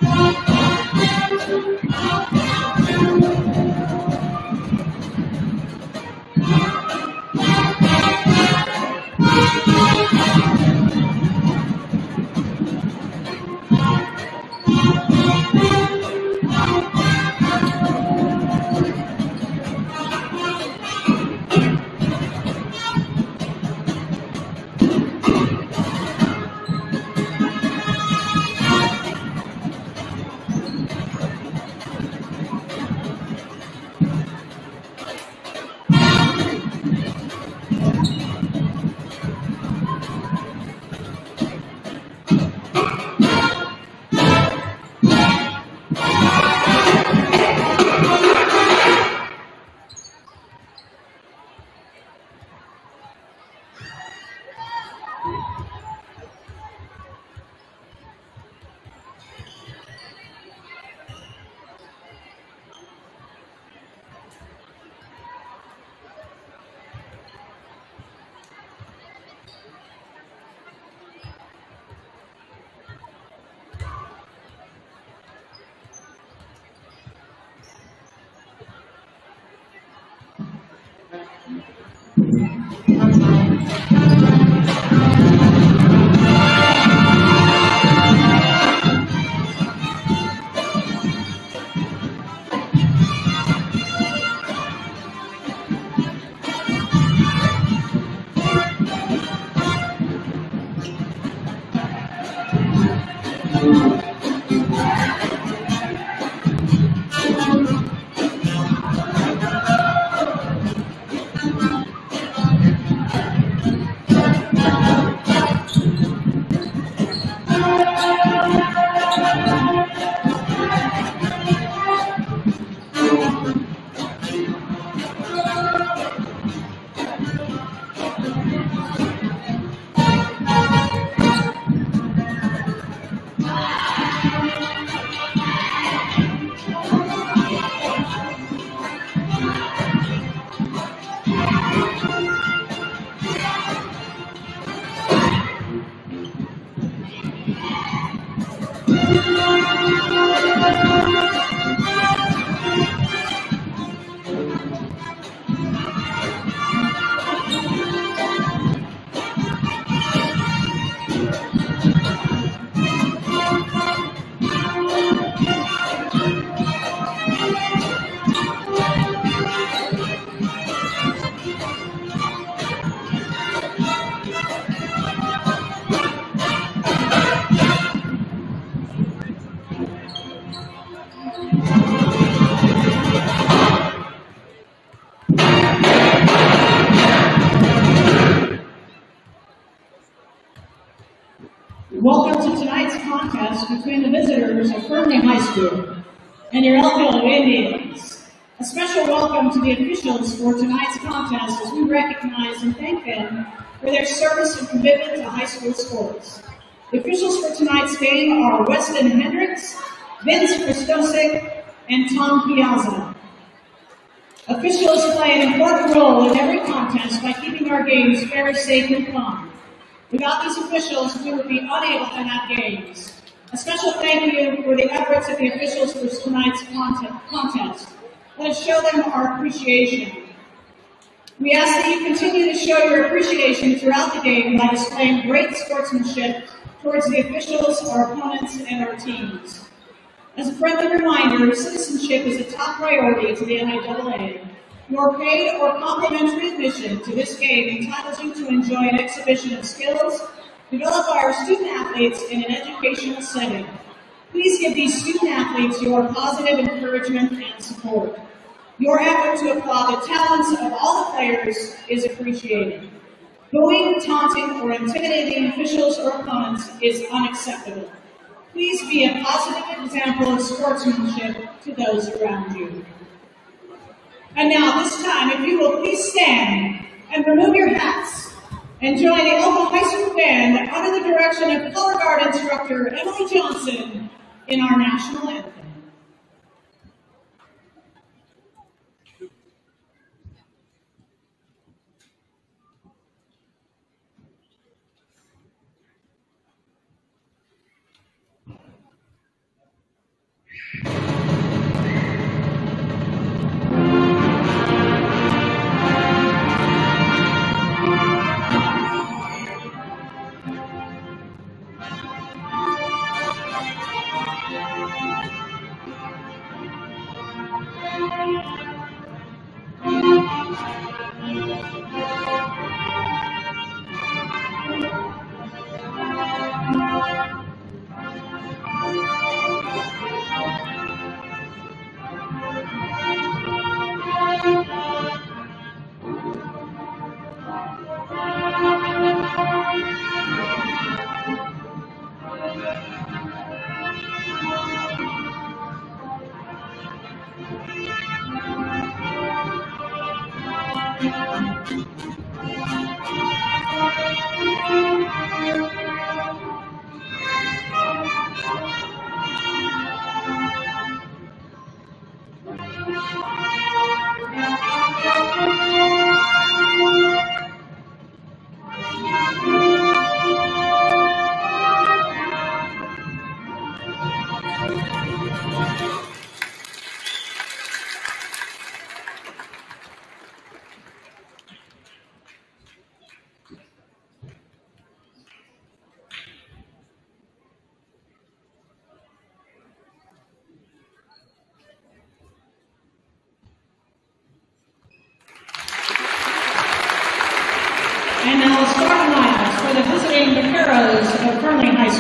Welcome to tonight's contest between the visitors of Fernley High School and your Elko Indians. A special welcome to the officials for tonight's contest as we recognize and thank them for their service and commitment to high school sports. The officials for tonight's game are Weston Hendricks, Vince Christosik, and Tom Piazza. Officials play an important role in every contest by keeping our games fair, safe, and fun. Without these officials, we would be unable to have games. A special thank you for the efforts of the officials for tonight's contest. Let's show them our appreciation. We ask that you continue to show your appreciation throughout the game by displaying great sportsmanship towards the officials, our opponents, and our teams. As a friendly reminder, citizenship is a top priority to the NIAA. Your paid or complimentary admission to this game entitles you to enjoy an exhibition of skills developed by our student athletes in an educational setting. Please give these student athletes your positive encouragement and support. Your effort to applaud the talents of all the players is appreciated. Booing, taunting, or intimidating officials or opponents is unacceptable. Please be a positive example of sportsmanship to those around you. And now, this time, if you will please stand and remove your hats and join the Elko High School Band under the direction of color guard instructor Emily Johnson in our national anthem.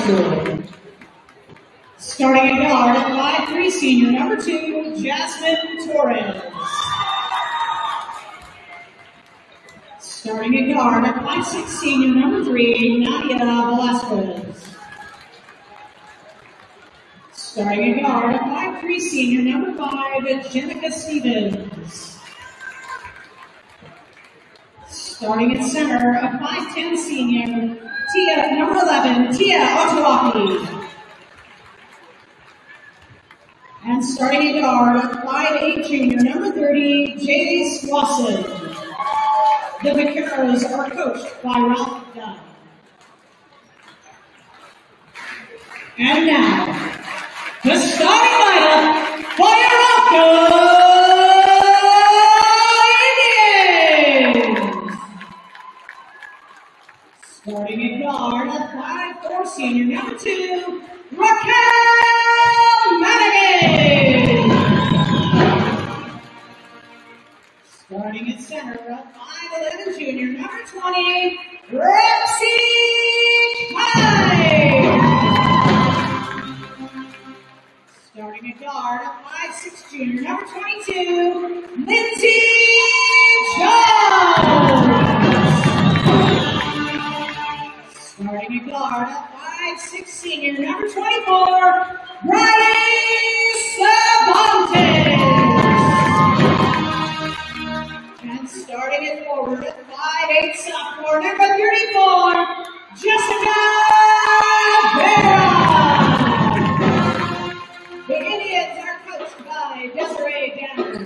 School. Starting at guard at 5'3", senior number 2, Jasmine Torres. Starting at guard at 5'6", senior number 3, Nadia Velasquez. Starting at guard at 5'3", senior number 5, Jenica Stevens. Starting at center at 5'10", senior number 11, Tia Otawaki. And starting at guard at 5'8", junior number 30, Jay Swasson. The Vaqueros are coached by Ralph Dunn. And now, the starting lineup for your Elko Indians. Starting at guard at 5'4", senior number 2, Raquel Madigan. Starting at center at 5'11", junior number 20, Roxy Hyde. Starting at guard at 5'6", junior number 22, Lindsay Jones. Starting at guard at 5'6", senior number 24, Riley Cervantes. And starting at forward at 5'8", sophomore number 34, Jessica Vera. The Indians are coached by Desiree Danner.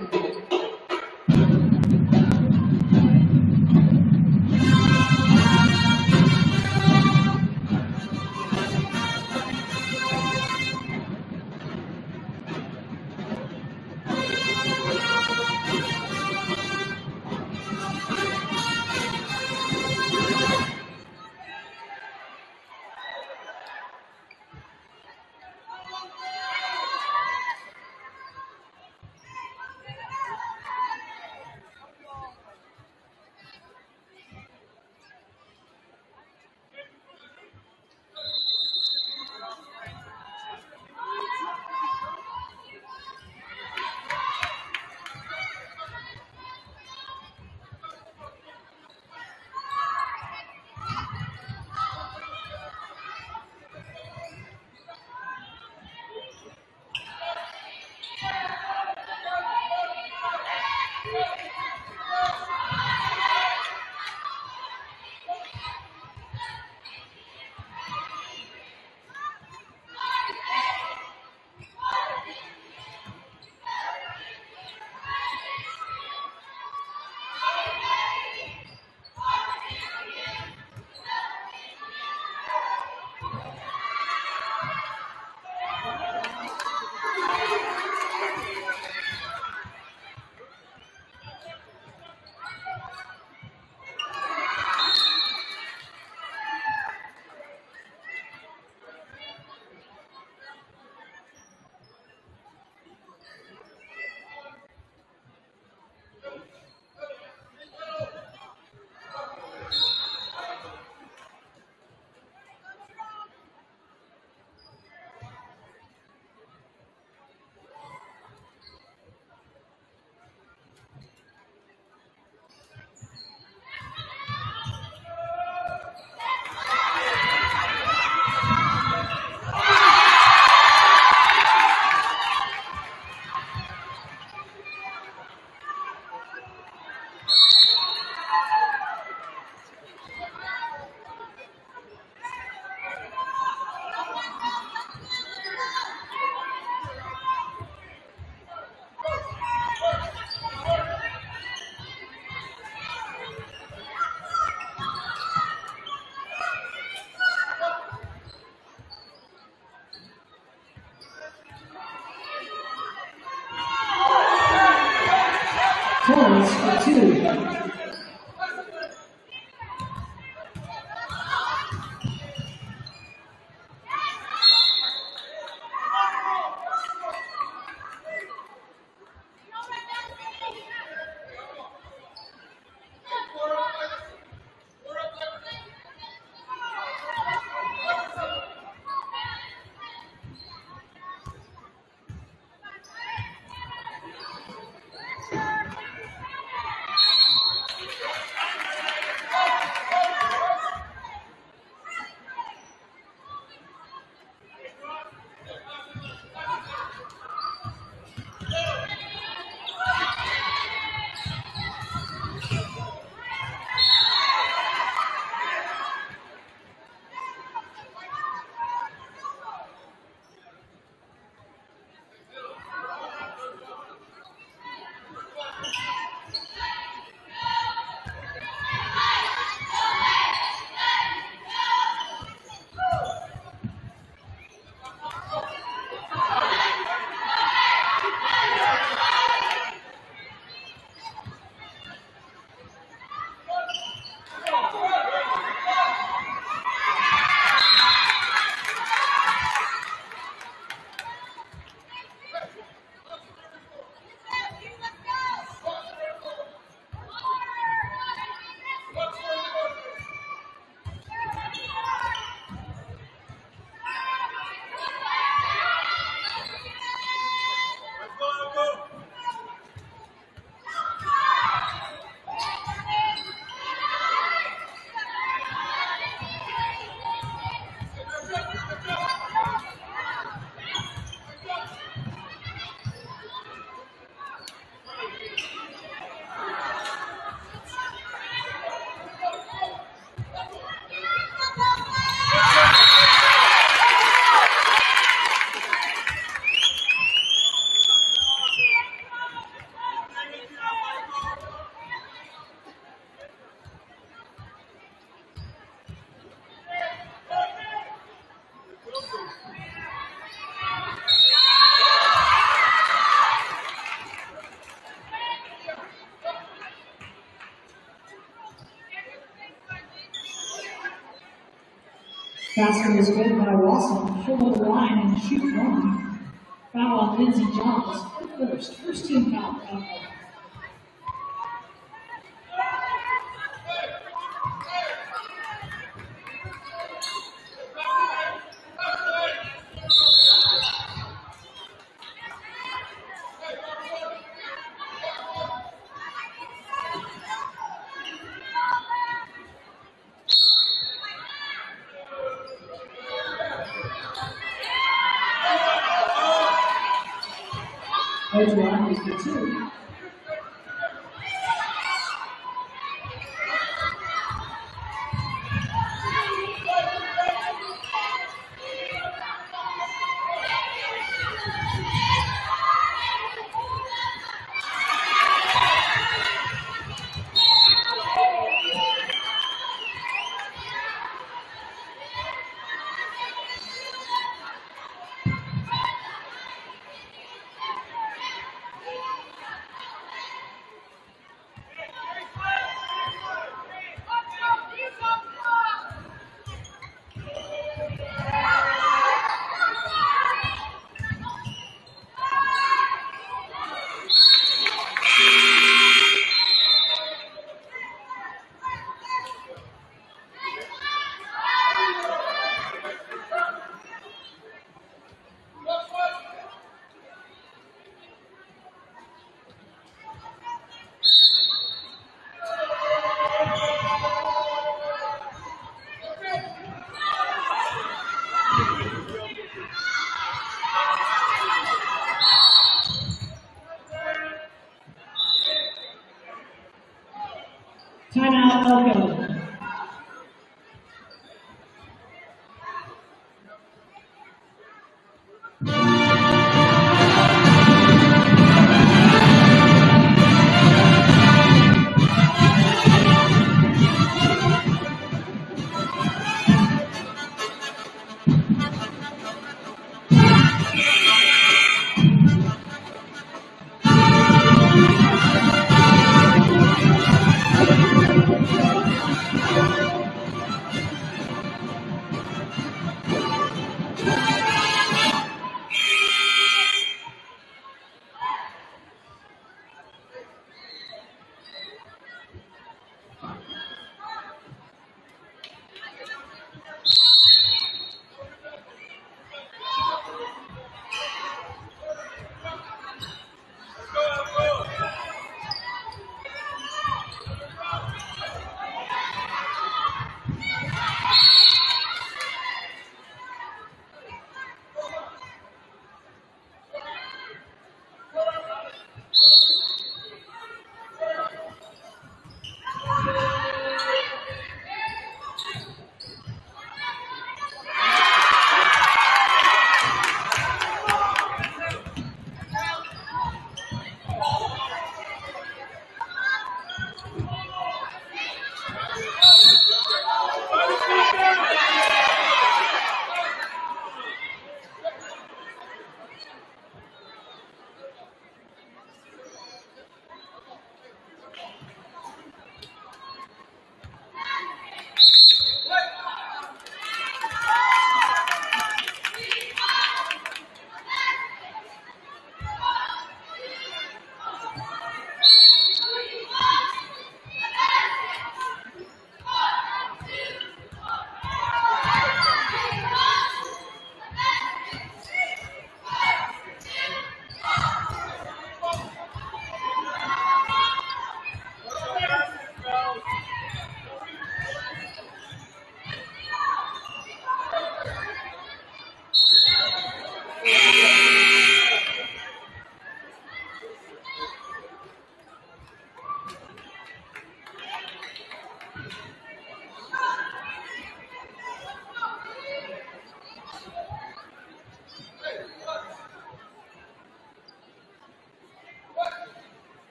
Torres for 2. Basket was good by Wausau. Hold the line and shoot one. Foul on Lindsey Johns. First team foul. Edgewater is the two. Timeout, Elko.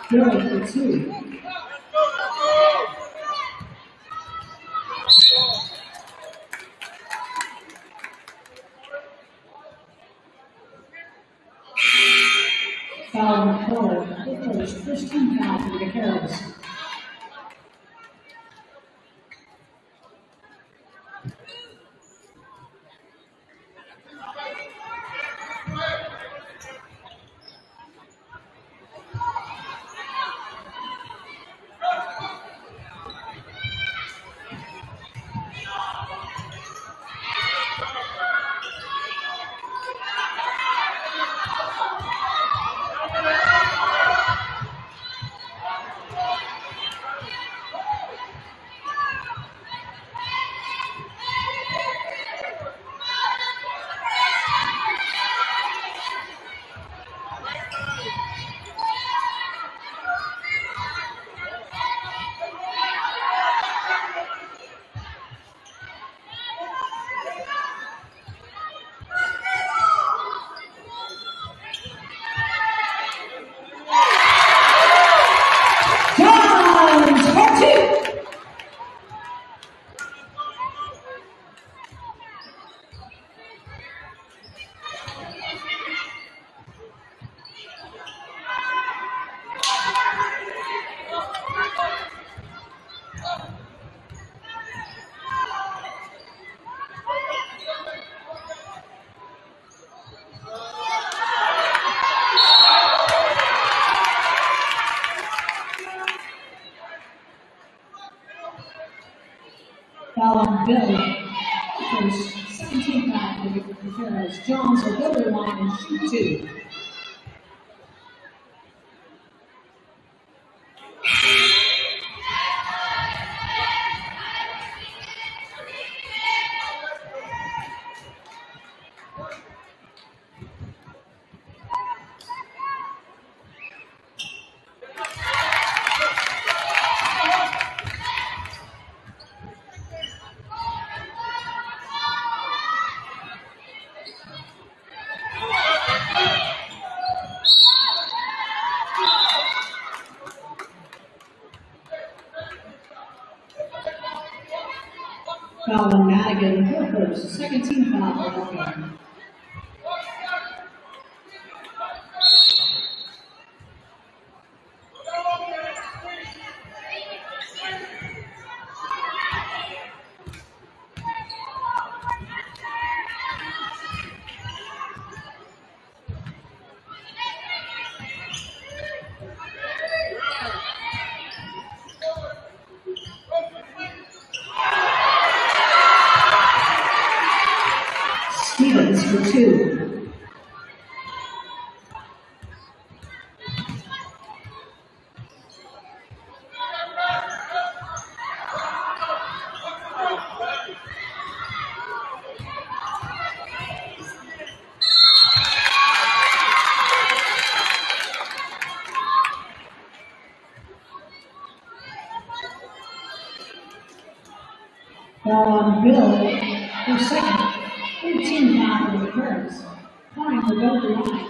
Billy for 2. Foul on the floor. First team foul for the Vaqueros. Foul on Billy. First 17 foul for the Vaqueros. Johns will go to the line and shoot 2. Foul on Madigan, her first, second team foul for Elko. Stevens for 2. Foul on Bill for second. 13 foul for the Vaqueros. Fine for both the line.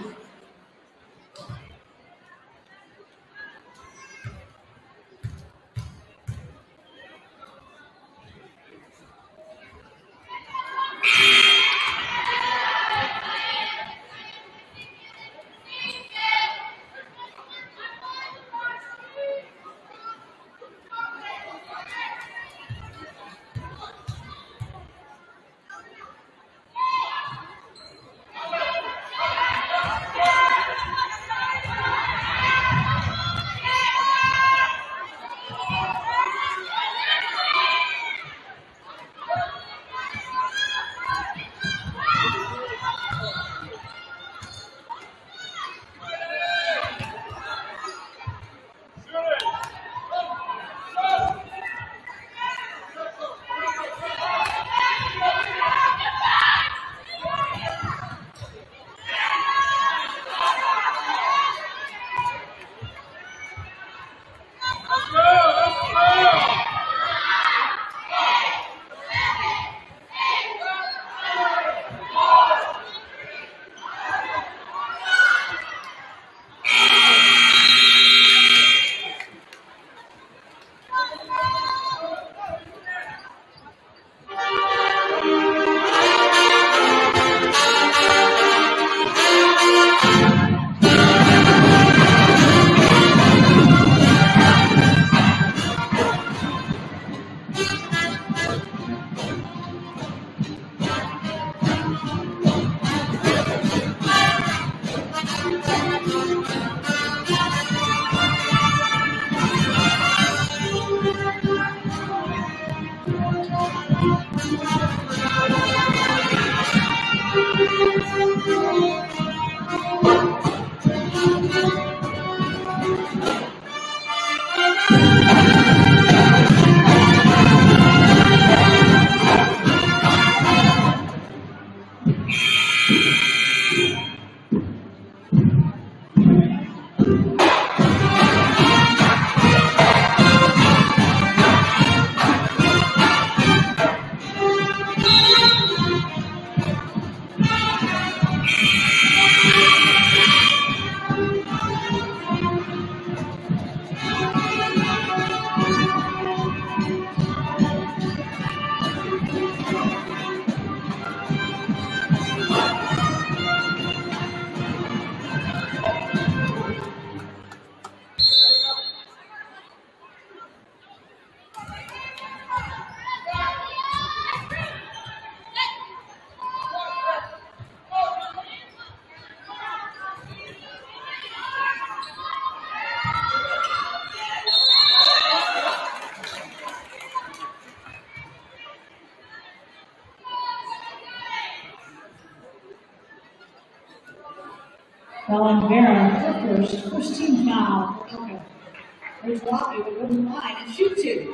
Ellen Vera, first team foul. Okay. There's Rocky with one line and shoot two.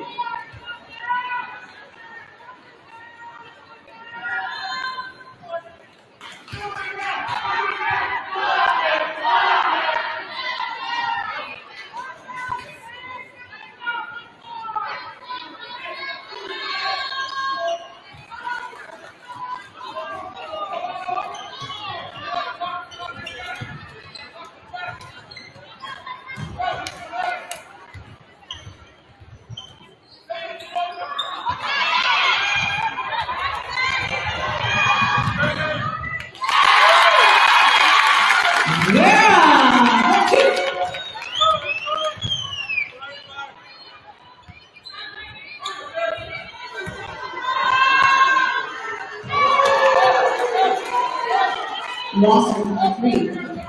Lawson for three.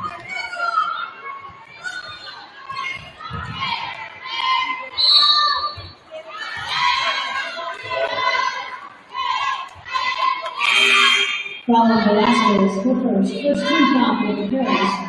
Colin Velasquez for first team foul for the Paris.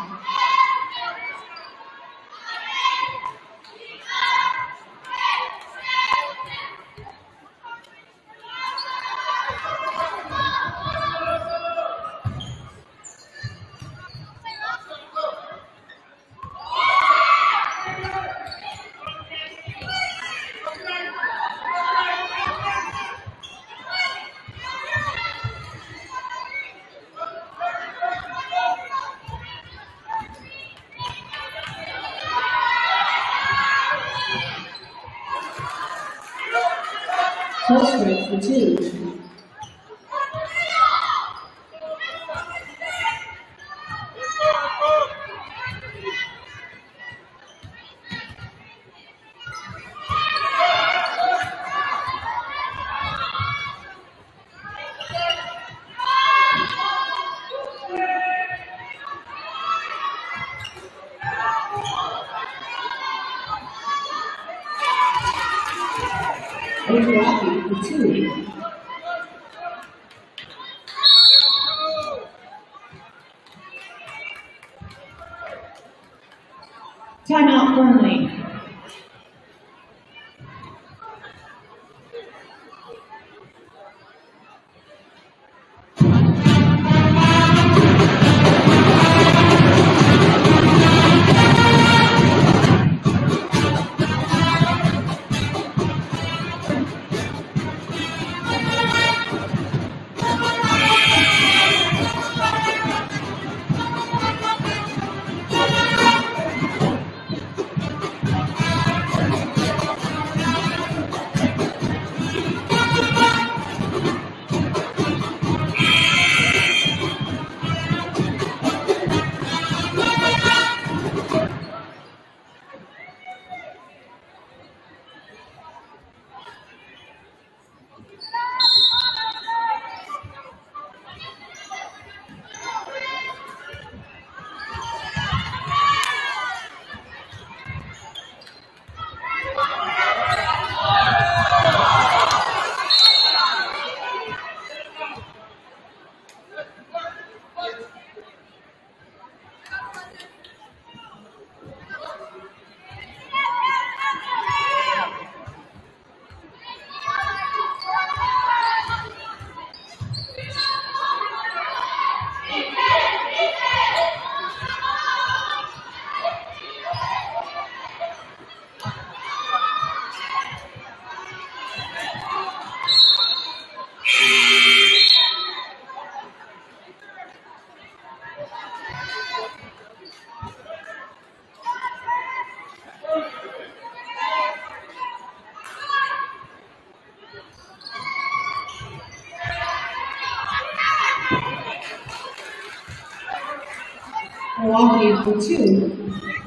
Post for two. Rocky for two. Timeout, Fernley. Milwaukee for 2.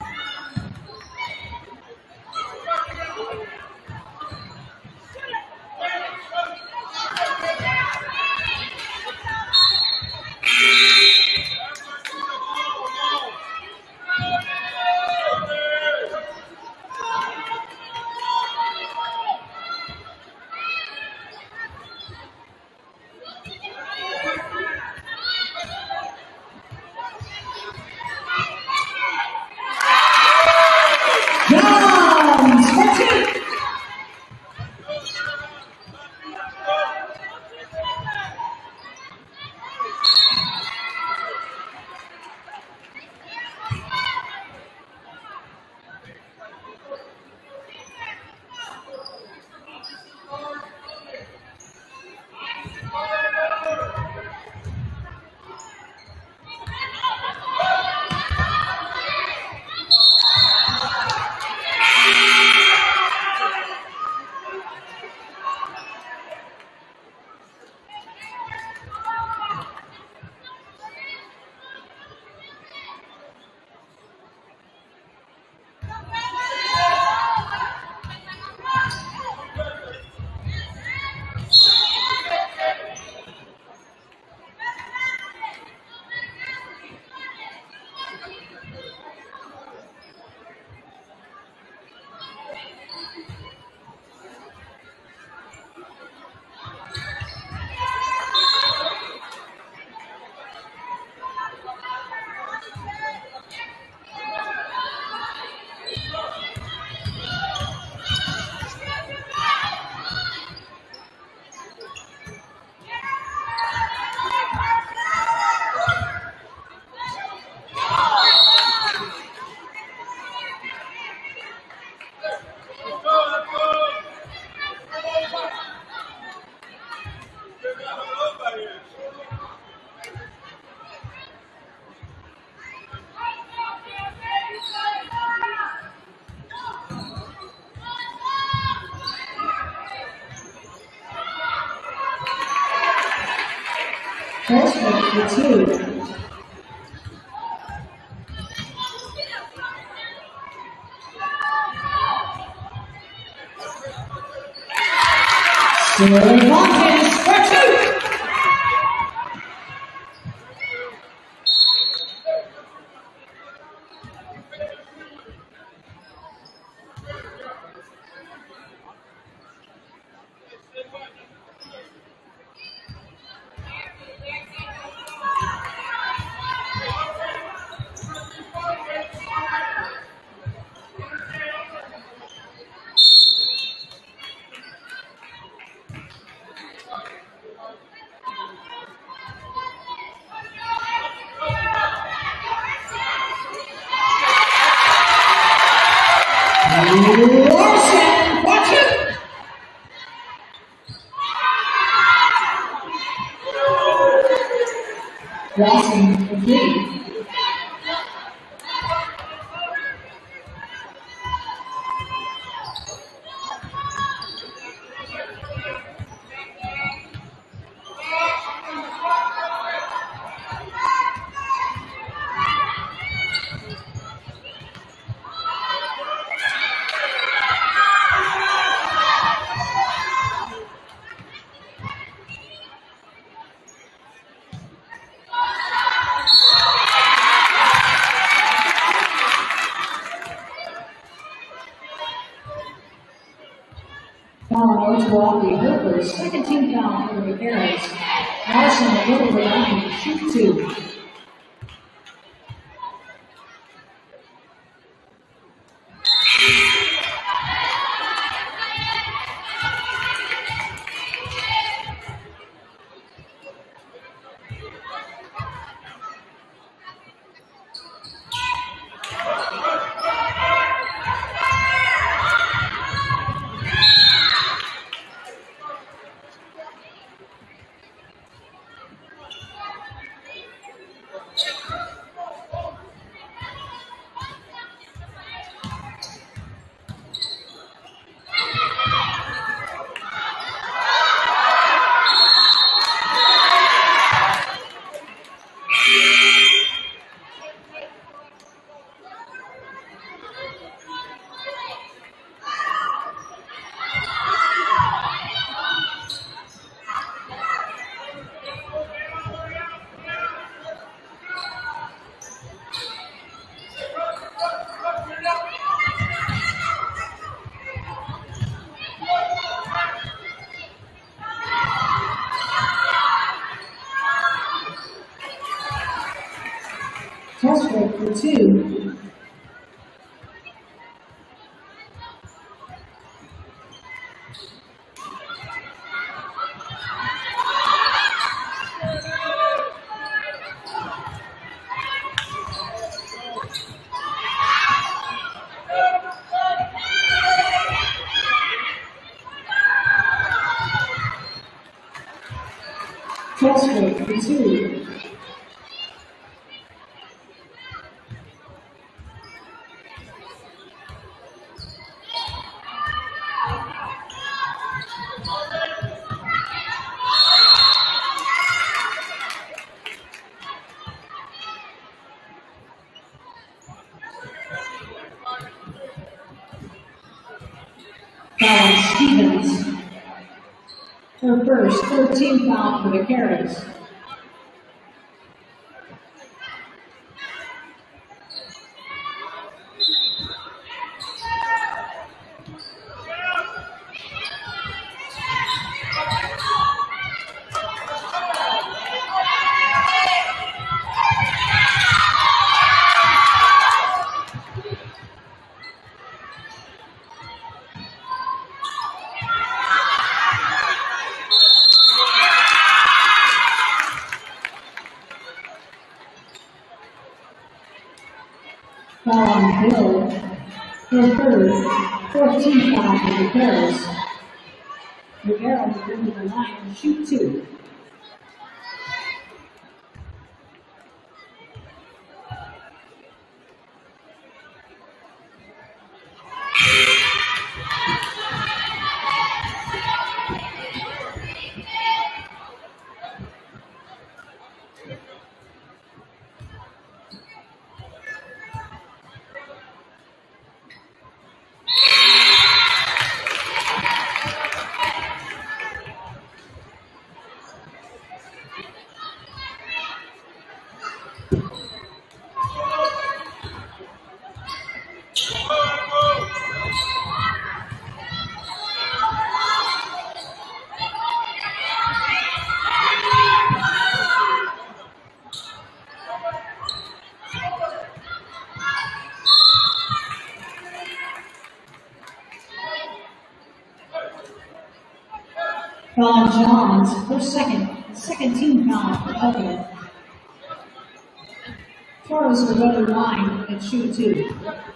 For 2. Cervantes for 2. Lawson for 3. Milwaukee Hoopers, second team foul for the Arrows. Larson will go for shoot 2. for 2. Transfer for 2. Stevens, her first 13th foul for the Carrots. Bill, her third, 14th foul for the Carrots. Rivera will go to the line and shoot 2. Johns, her second team foul for Elko. Torres will go to the line and shoot 2.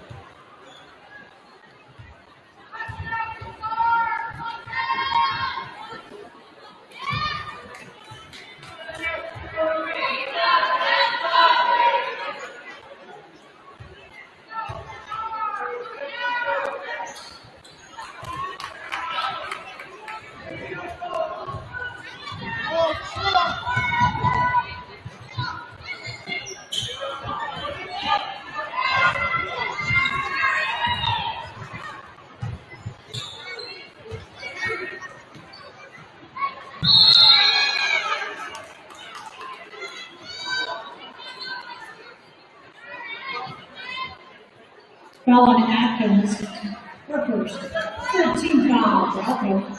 Fallon Atkins, her first 13 foul for Elko.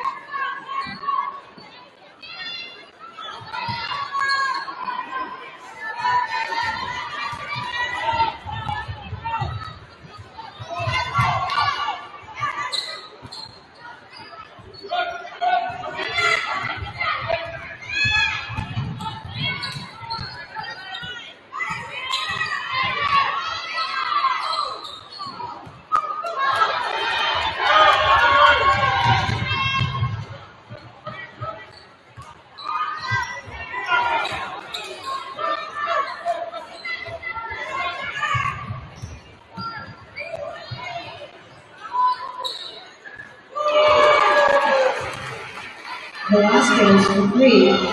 Velasquez for 3.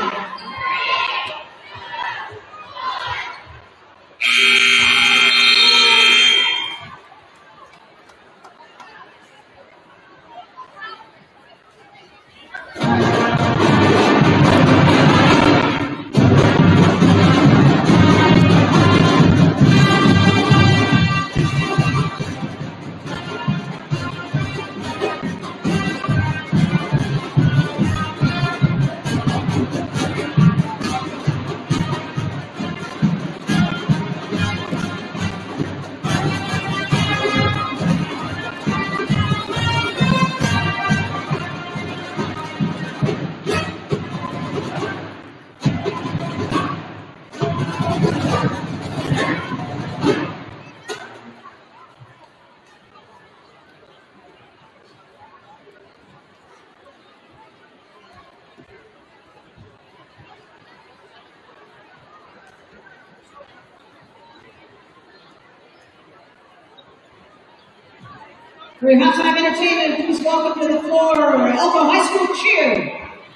For your halftime entertainment, please welcome to the floor Elko High School Cheer.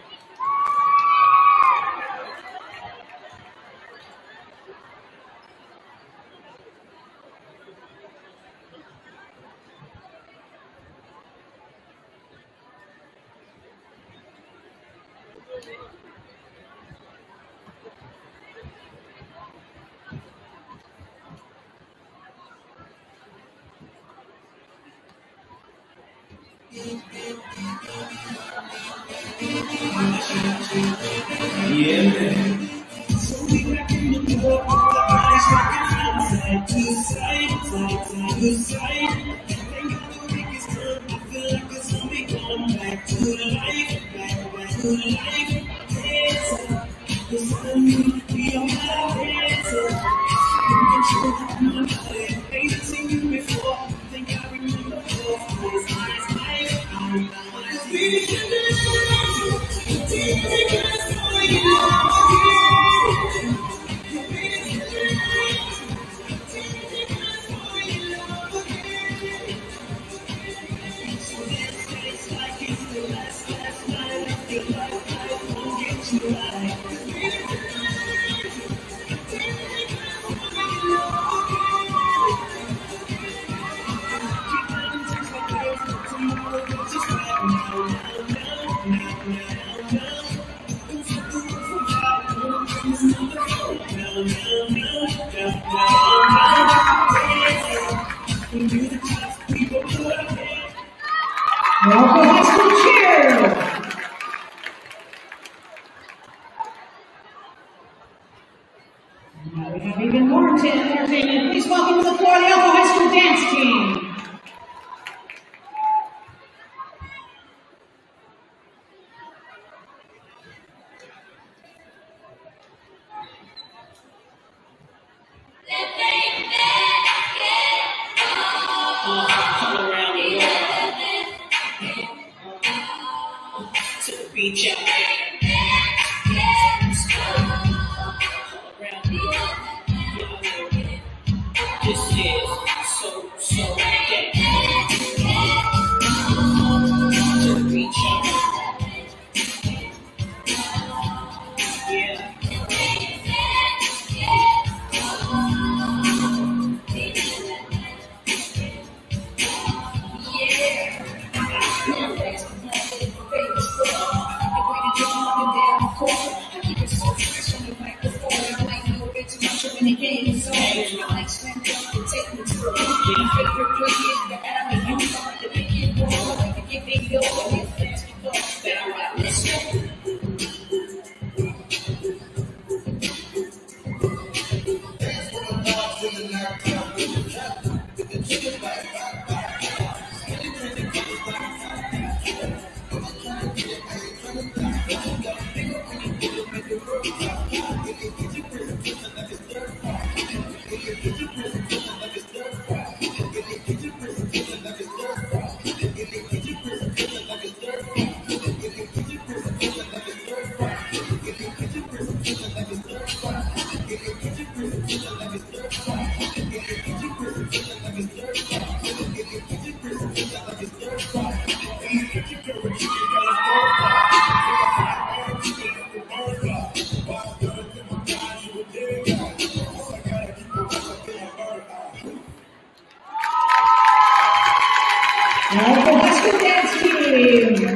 Yeah, man. So we back in the club, the body's rocking from side to side, side to side. They got the biggest club, I feel like a zombie going back to life, back to life. Hands up, 'cause I need to be on my hands up. You can show my body, ain't seen you before. Think I remember your eyes, eyes. I'll be Elko High School Cheer. Now we have even more entertainment. Please welcome to the floor the Elko High School Dance Team. Beach out. This is so gay. To the beach out. Yeah. Elko High School Dance Team.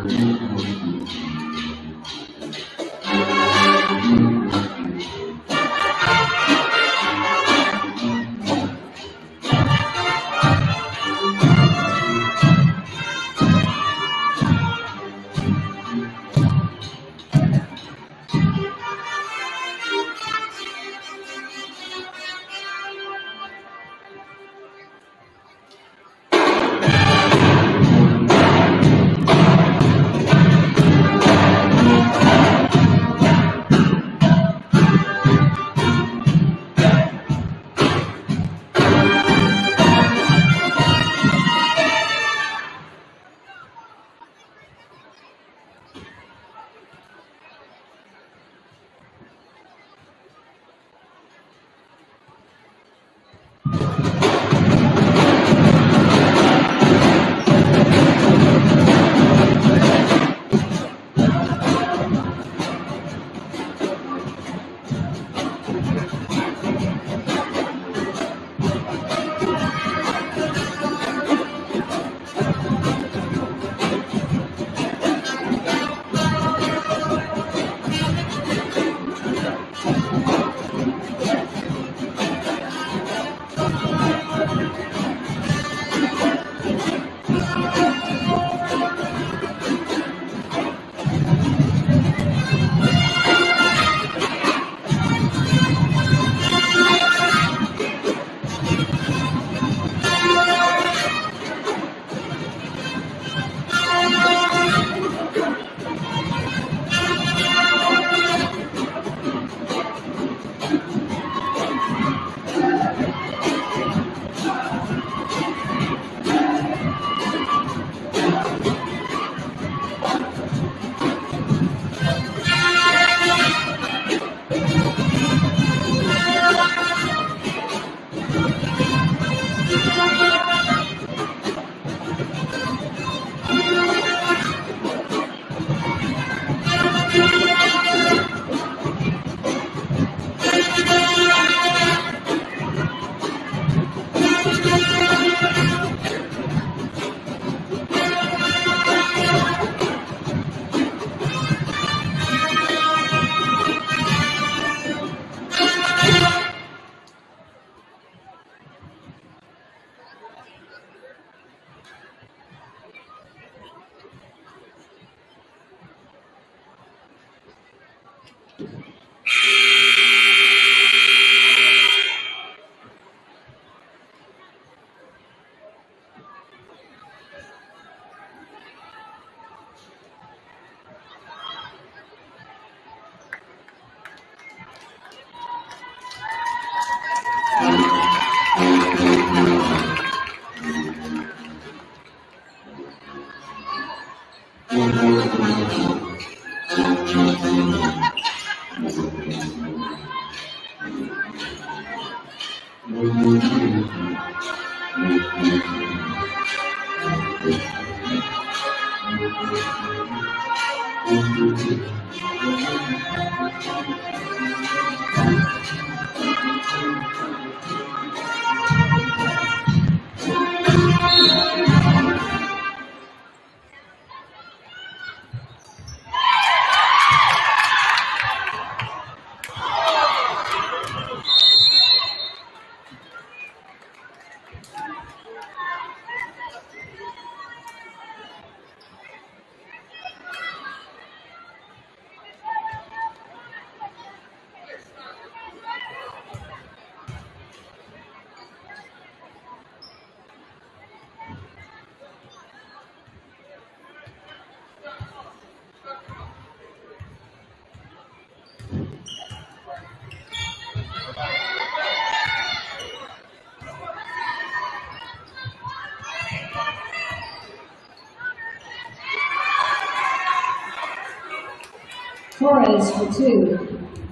Torres for 2.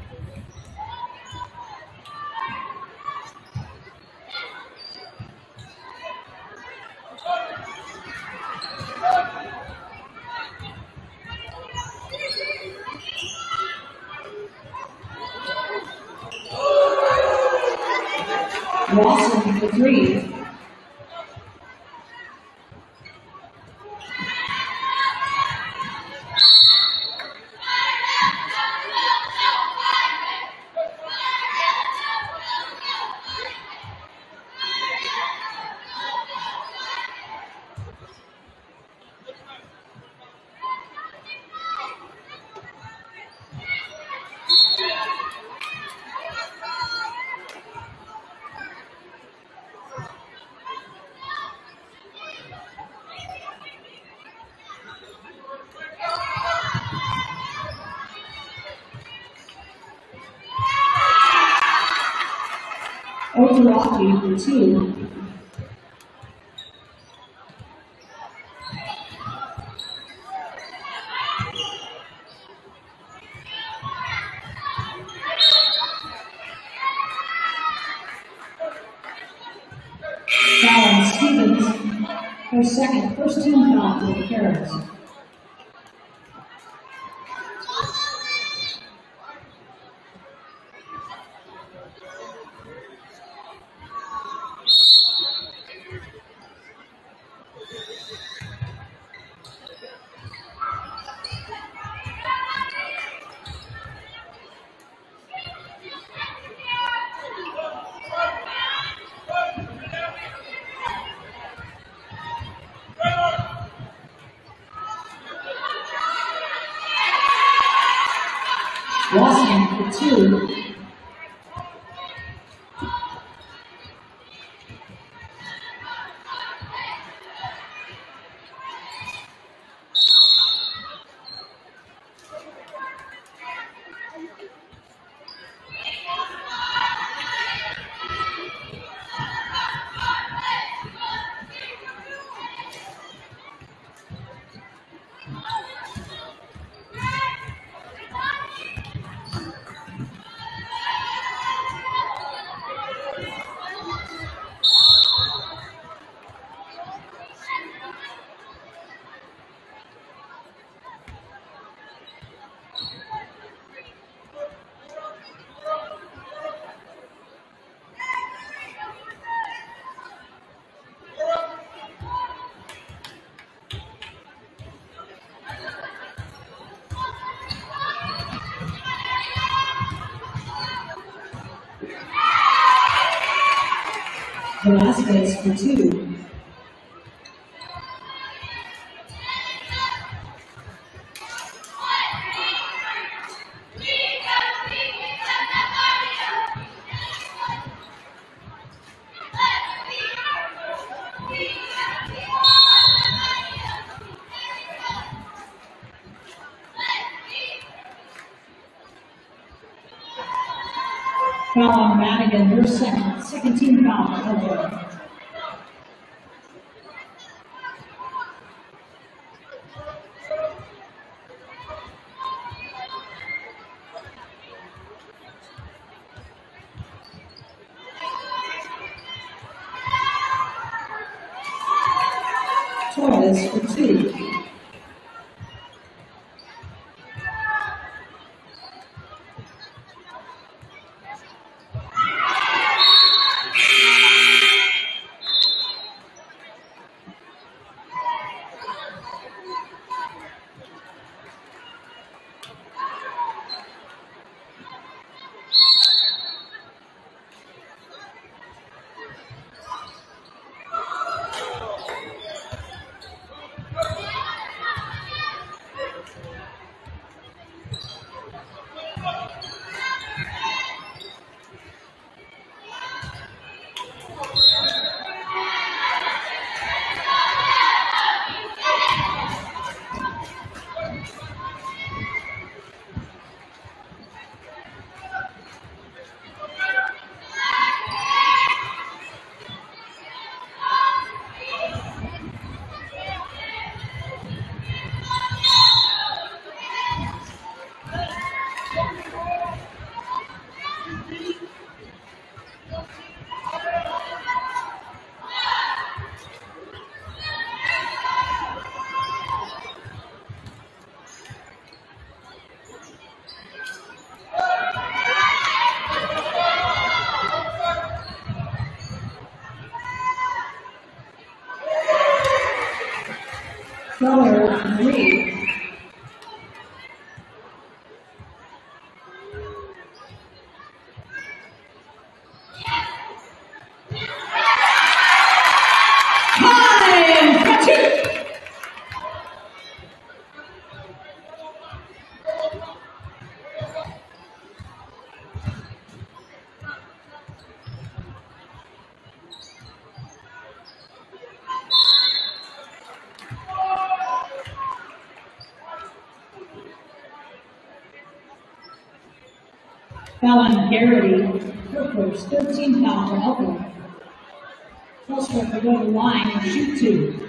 Lawson for 3. Otaraki for 2. Fallon Stevens, her second, first team foul for the Carrots. Lawson for 2. Velasquez for 2. Foul on Madigan, her second team foul for Elko. Torres for 2. Feller for 3. Fallon Garrity, field coach, 13 foul for Elko. Telstra will go to the line and shoot 2.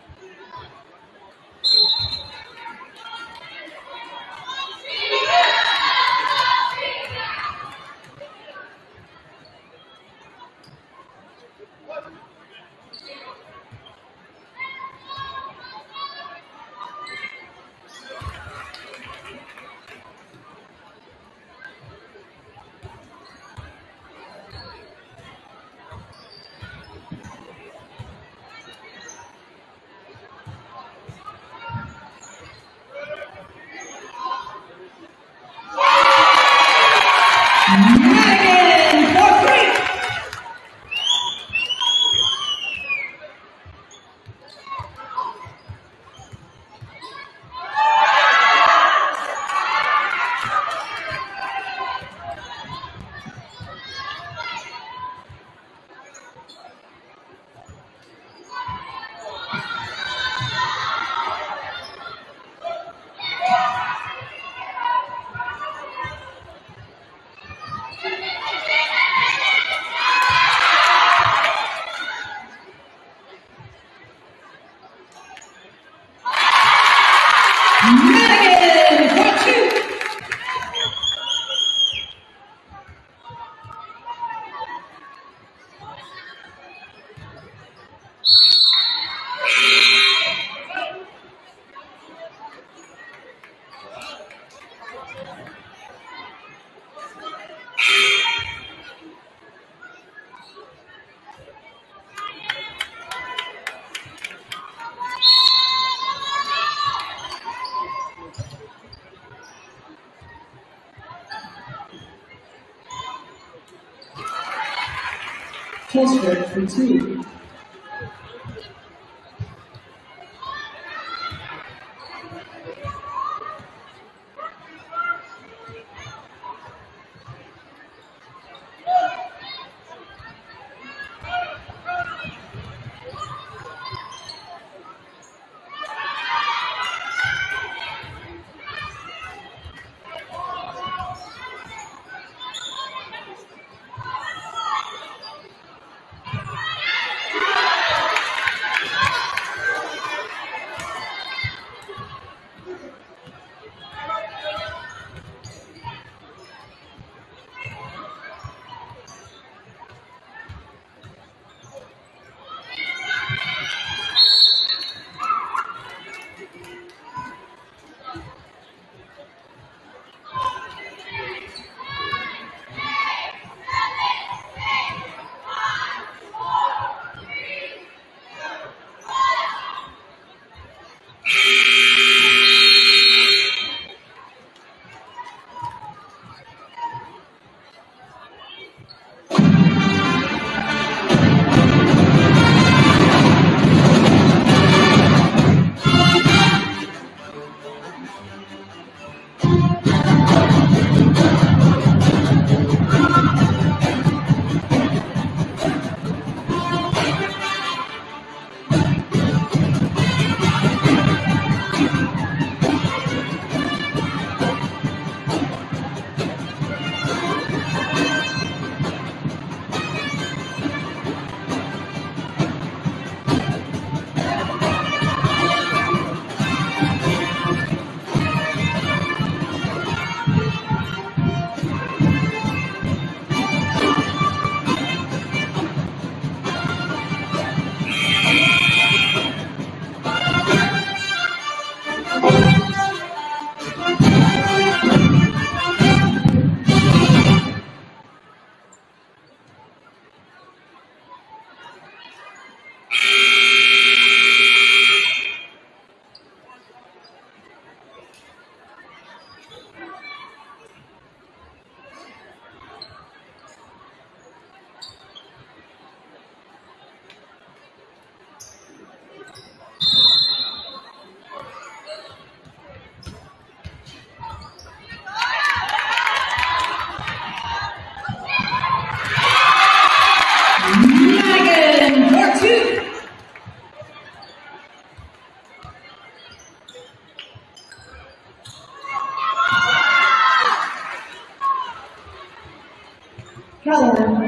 Telstra for 2.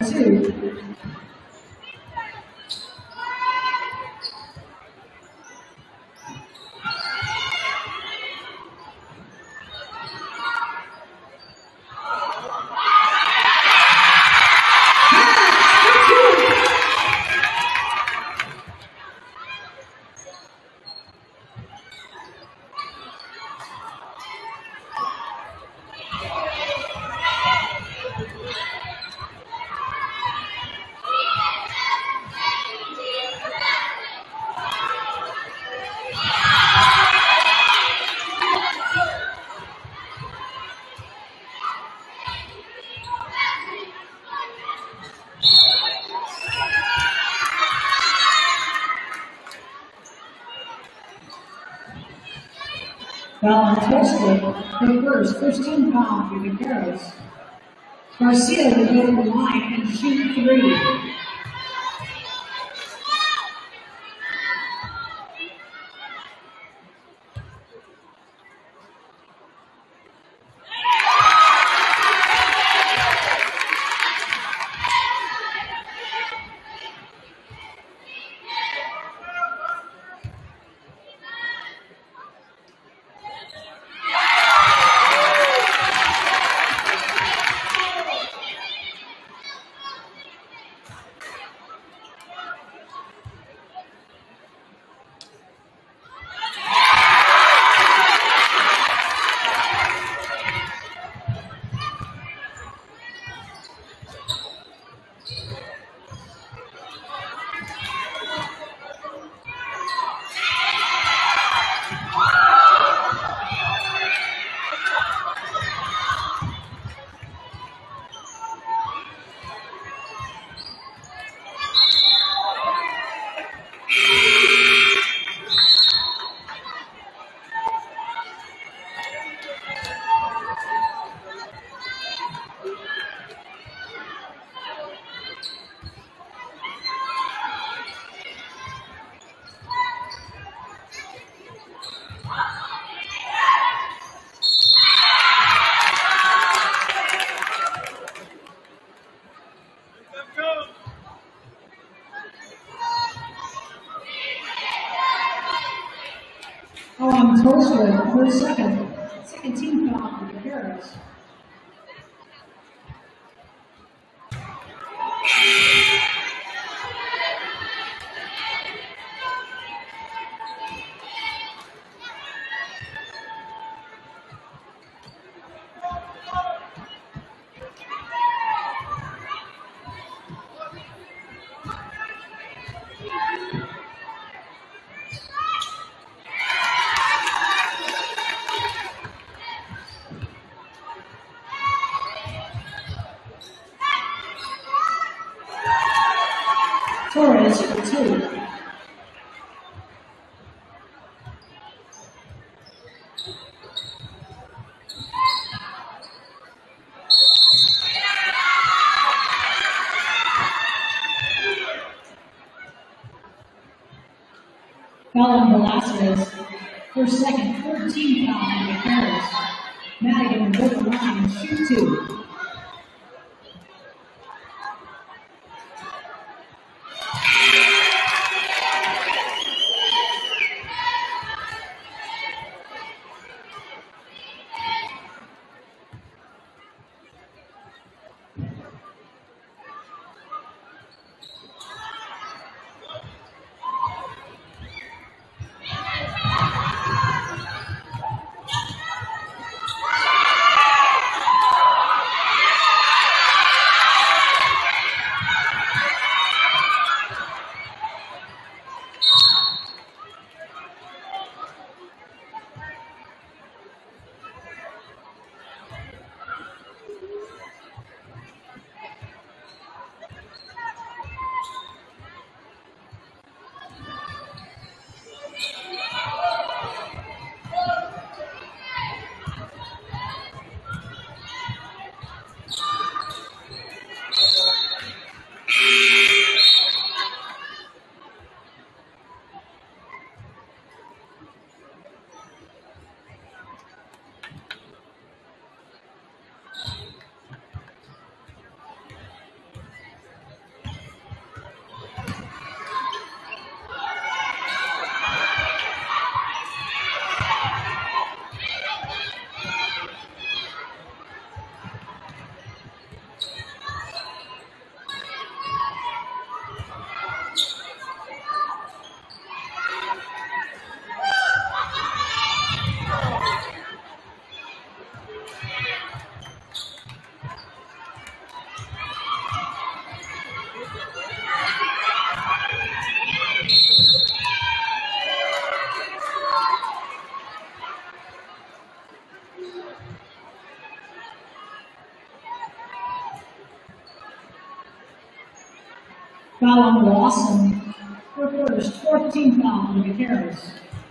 2. First team foul for the girls. Garcia will go to the line and shoot 3. For the second team foul for the Paris. Torres for 2. Fallon Velasquez for second, 14 foul on the Paris. Madigan will go to the line and shoot 2. Foul on Lawson. Her first, 14th foul on the carries.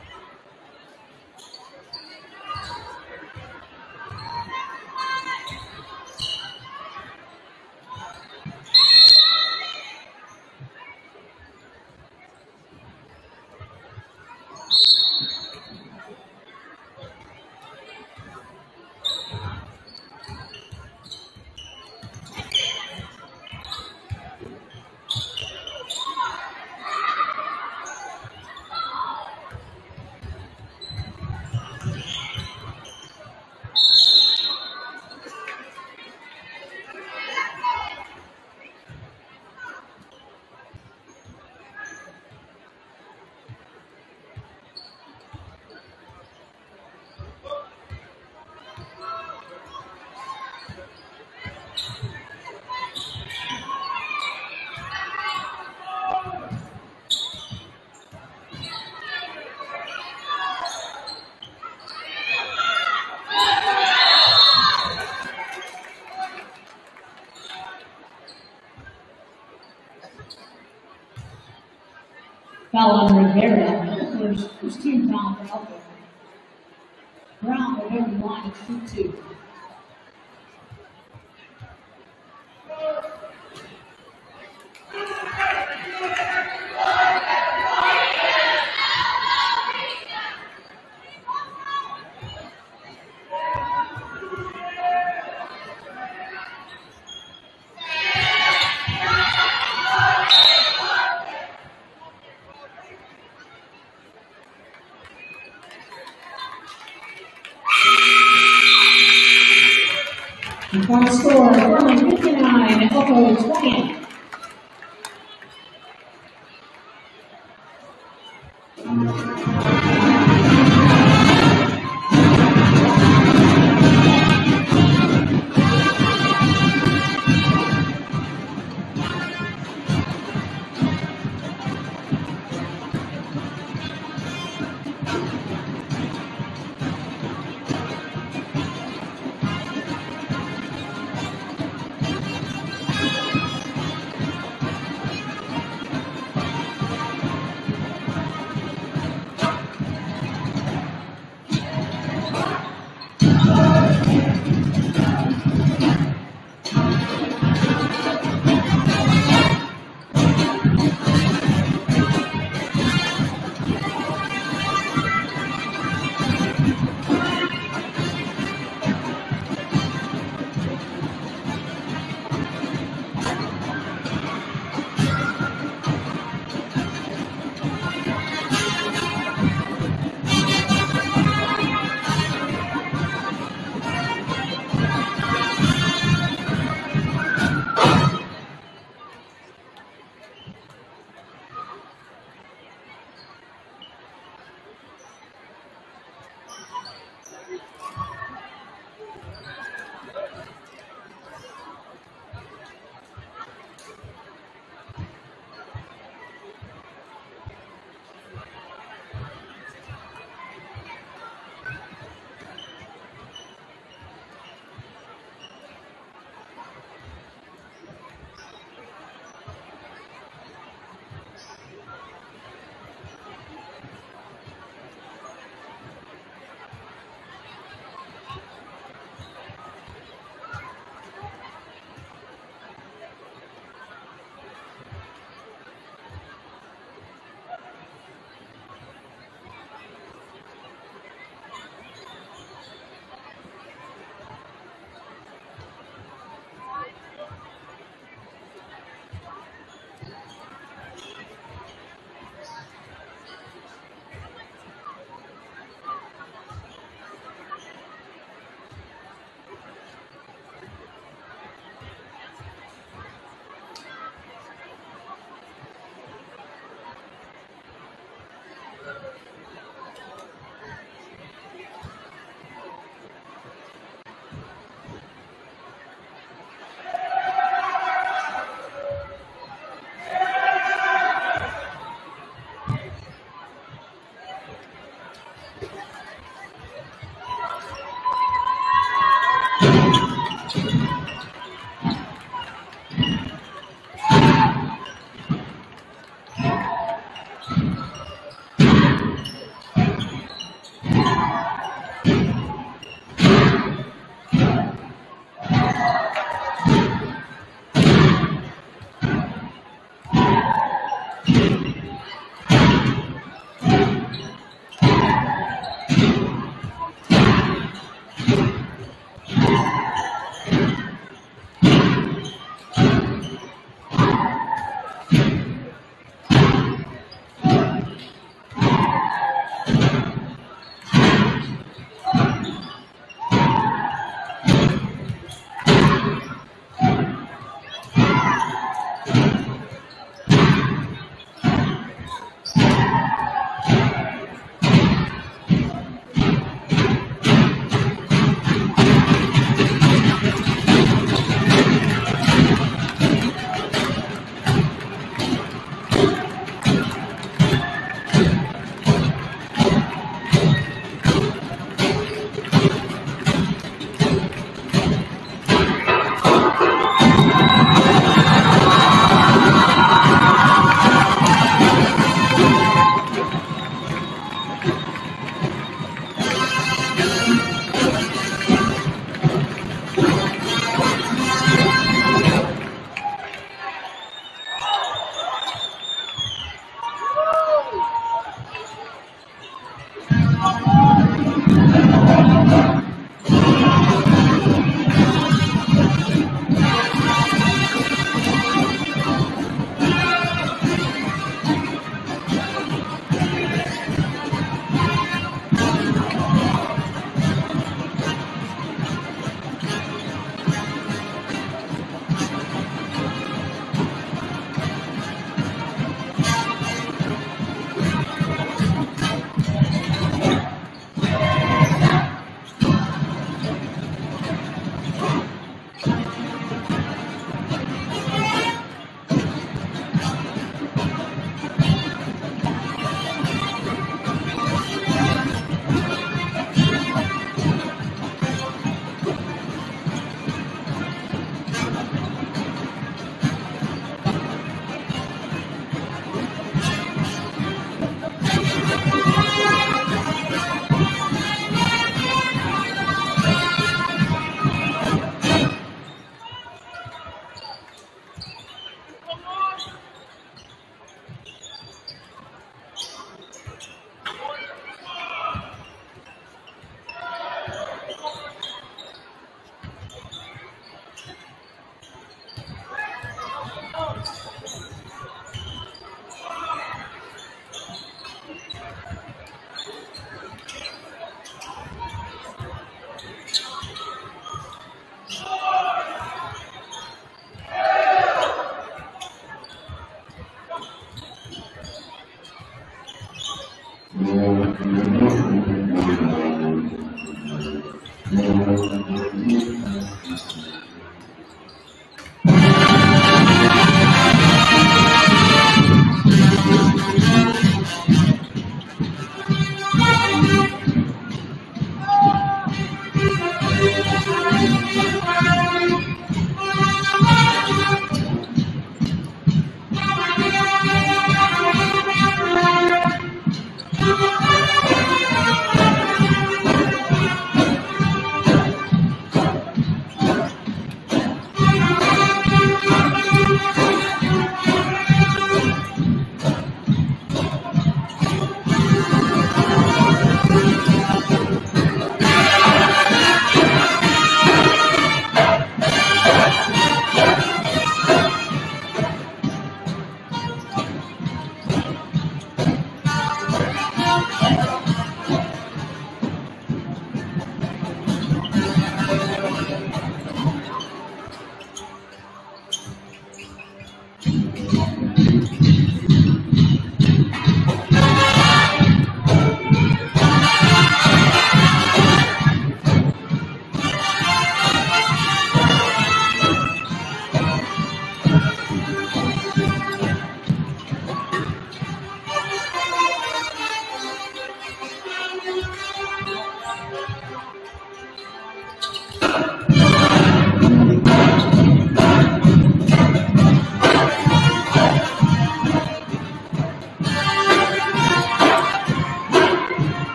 Foul on Rivera. First team foul for Elko. Brown will go to the line to shoot 2. Final score, Fernley 59, Elko 20.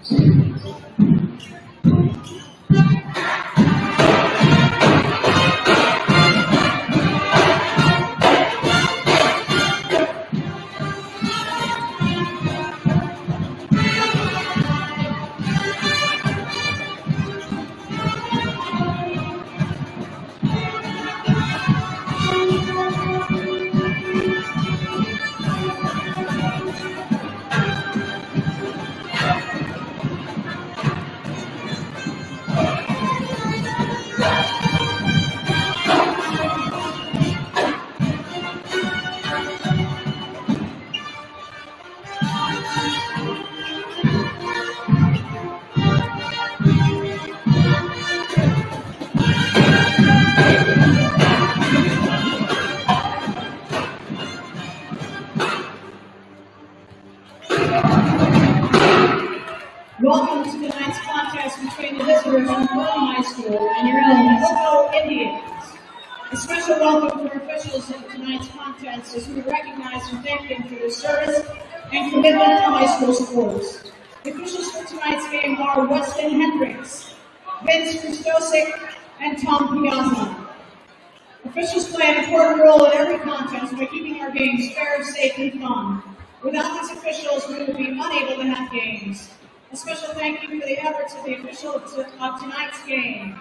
Welcome to tonight's contest between the visitors from Fernley High School and your own Elko Indians. A special welcome for officials in tonight's contest as we recognize and thank them for their service and commitment to high school sports. The officials for tonight's game are Weston Hendricks, Vince Christosic, and Tom Piazza. Officials play an important role in every contest by keeping our games fair, safe, and fun. Without these officials, we would be unable to have games. A special thank you for the efforts of the officials of tonight's game.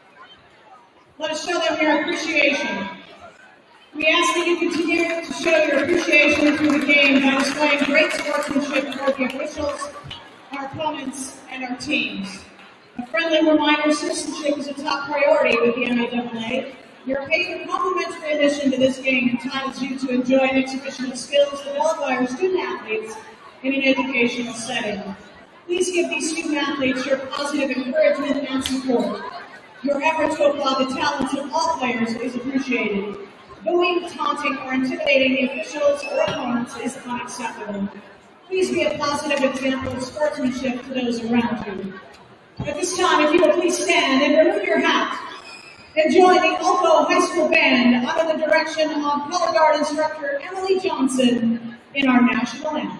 Let us show them your appreciation. We ask that you continue to show your appreciation through the game by displaying great sportsmanship toward the officials, our opponents, and our teams. A friendly reminder, citizenship is a top priority with the MIAA. Your paid complimentary addition to this game entitles you to enjoy an exhibition of skills developed by our student athletes in an educational setting. Please give these student athletes your positive encouragement and support. Your effort to applaud the talents of all players is appreciated. Booing, taunting, or intimidating the officials or opponents is unacceptable. Please be a positive example of sportsmanship to those around you. At this time, if you will please stand and remove your hat and join the Elko High School Band under the direction of color guard instructor Emily Johnson in our national anthem.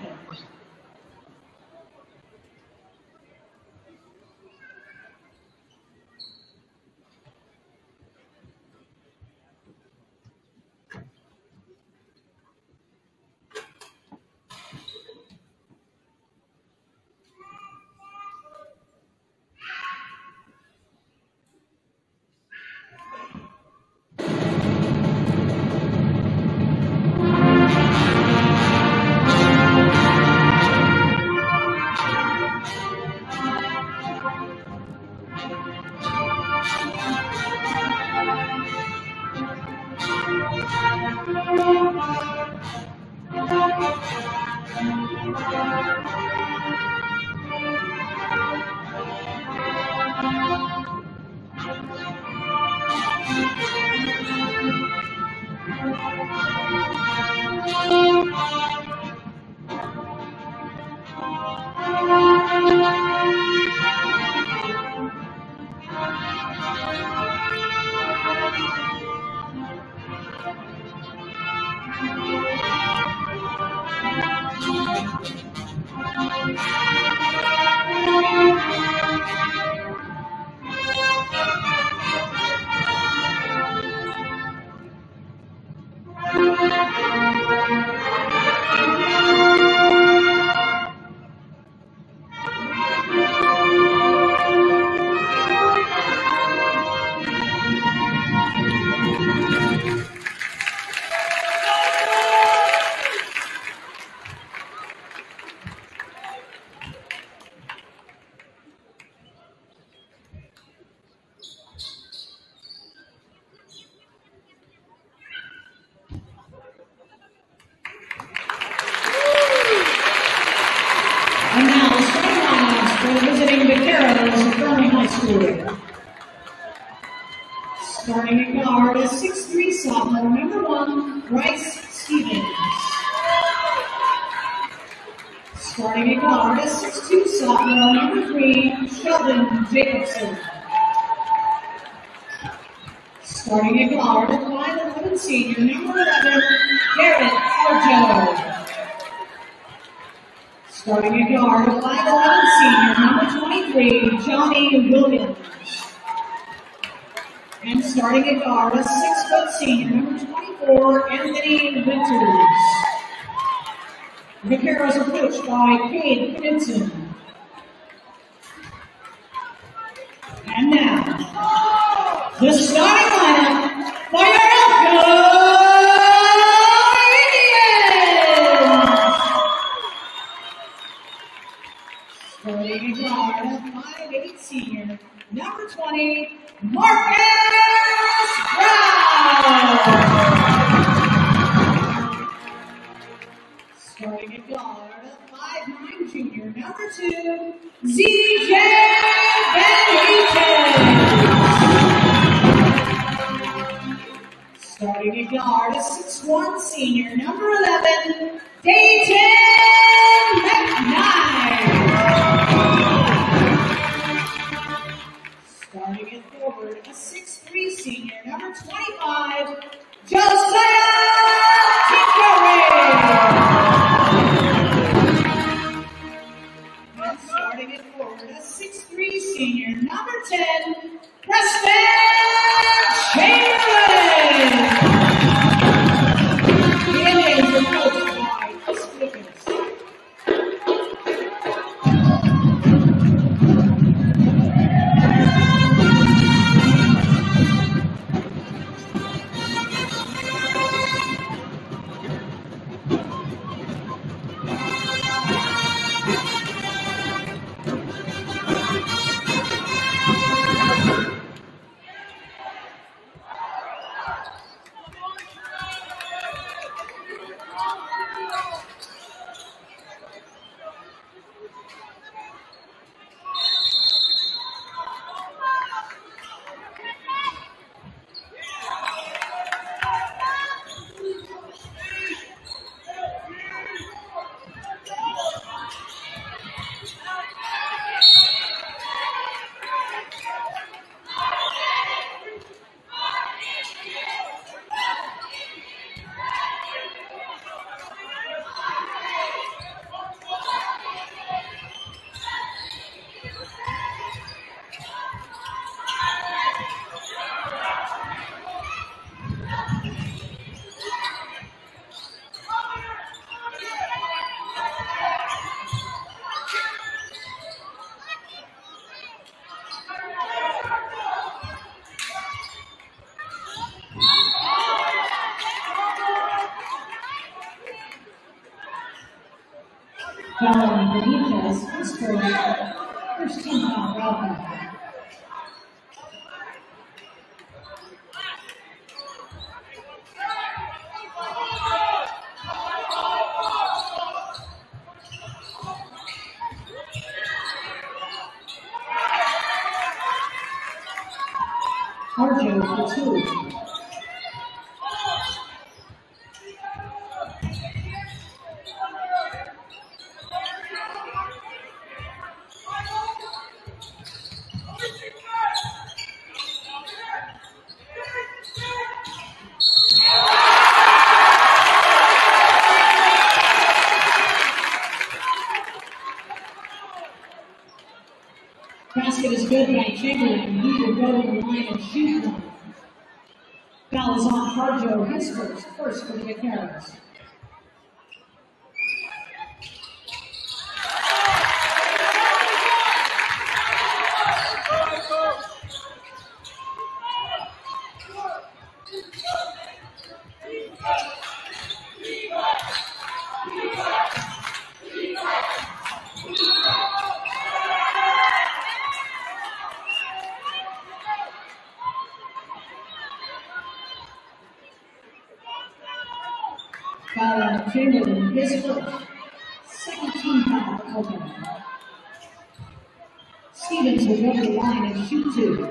Starting at guard is 6'3" sophomore, number 1, Bryce Stevens. Starting at guard is 6'2" sophomore, number 3, Sheldon Jacobson. Starting at guard is 5'11" senior, number 11, Garrett Arjo. Starting at guard, a 5'11" senior, number 23, Johnny Williams. And starting at guard, a 6' senior, number 24, Anthony Winters. The Vaqueros are coached by Cade Knudsen. And now, the starting lineup for your Elko Indians. Starting at guard, a 5'8" senior, number 20, Marcus Brown. Starting at guard, a 5'9" junior, number 2, ZJ Benitez. Starting at guard, a 6'1" senior, number 11, Dayton McKnight. Starting at forward, a 6'3" senior, number 25, Josiah Tinkering. And starting at forward, a 6'3" senior, number 10, Preston Chamberlain. The Indians are coached by Chris Lucas. Following Benitez, first team foul, Ralph. Harjo for 2. Basket is good by Chamberlain. He will go to the line and shoot one. Foul is on Harjo, his first for the Vaqueros. Foul on Chamberlain, his first. Second team foul for Elko. Stevens will go to the line and shoot 2.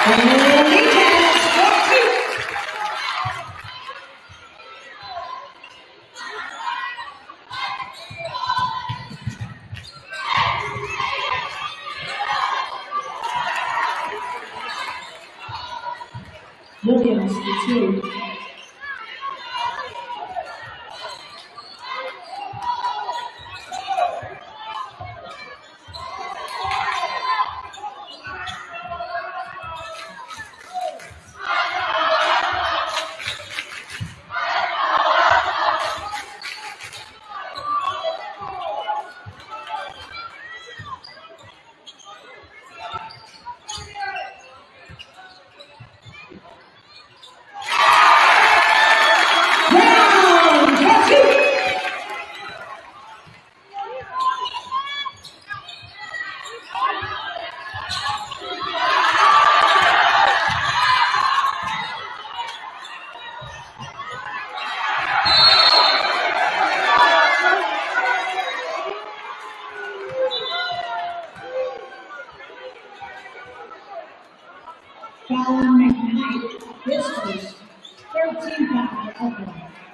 Williams, the 2. Fallon McKnight, his first, 13 foul, Elko.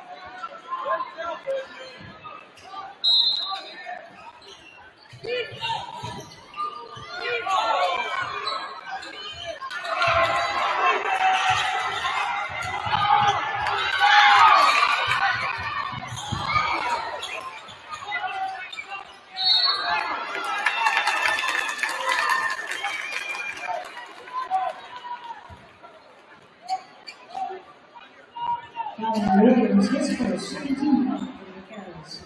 Fallon Williams, his first, 17 foul for the Carrots.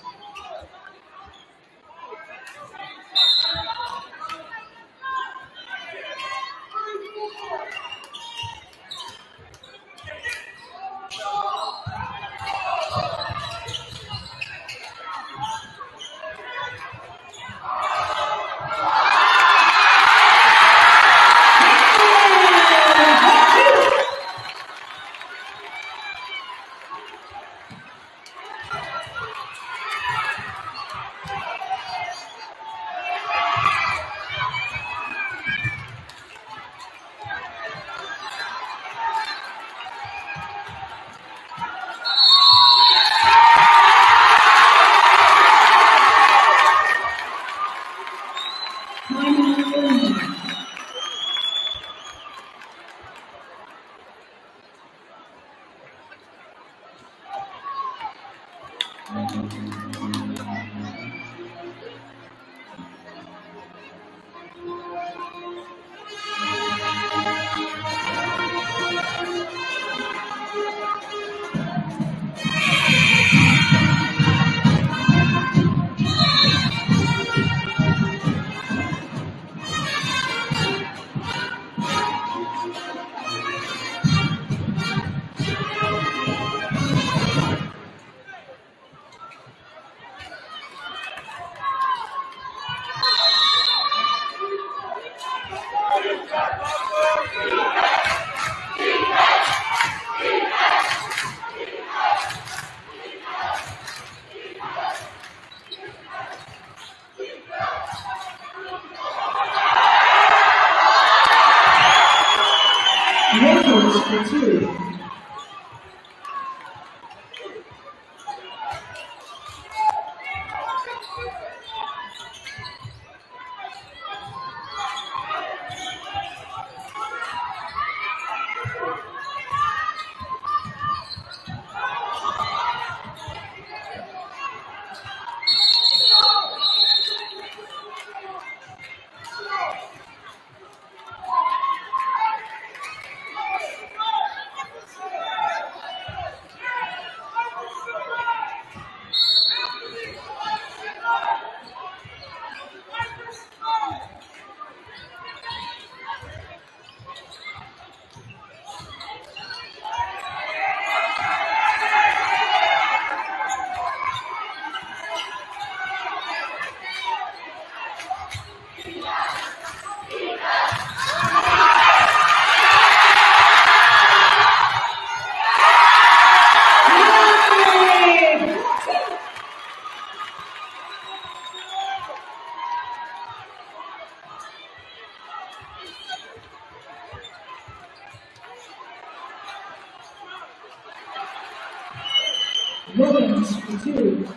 Williams for 2.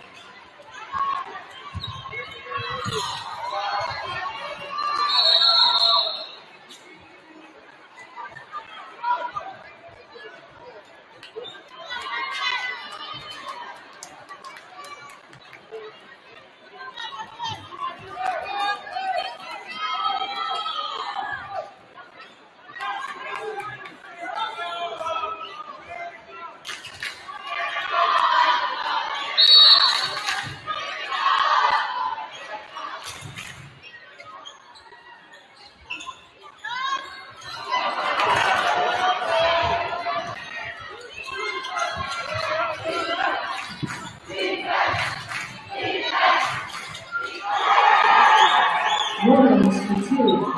Williams for 2.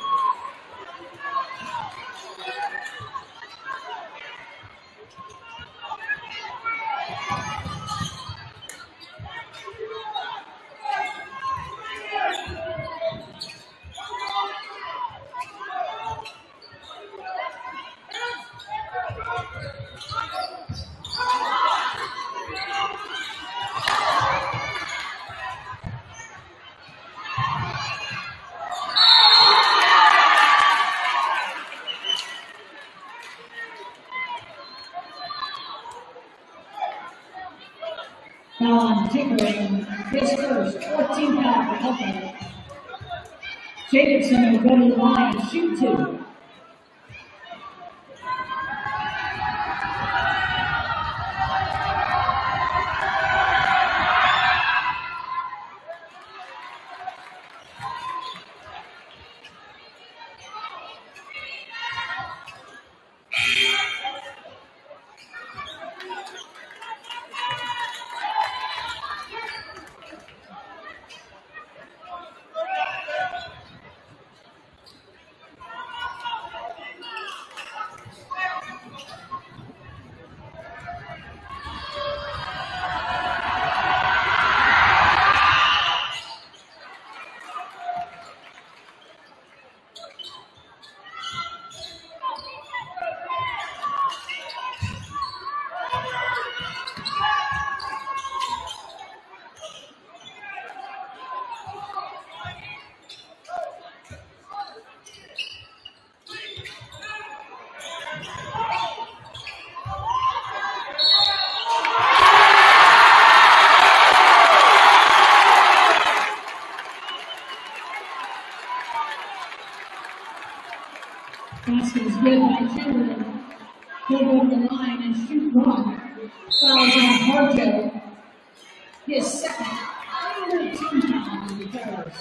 Foul on Tickering, his first, 14th foul for Elko. Jacobson will go to the line and shoot 2. Basket is good by Cameron. He'll go to the line and shoot 1. Fouls on Harjo. His second, under 2 pounds the Bears.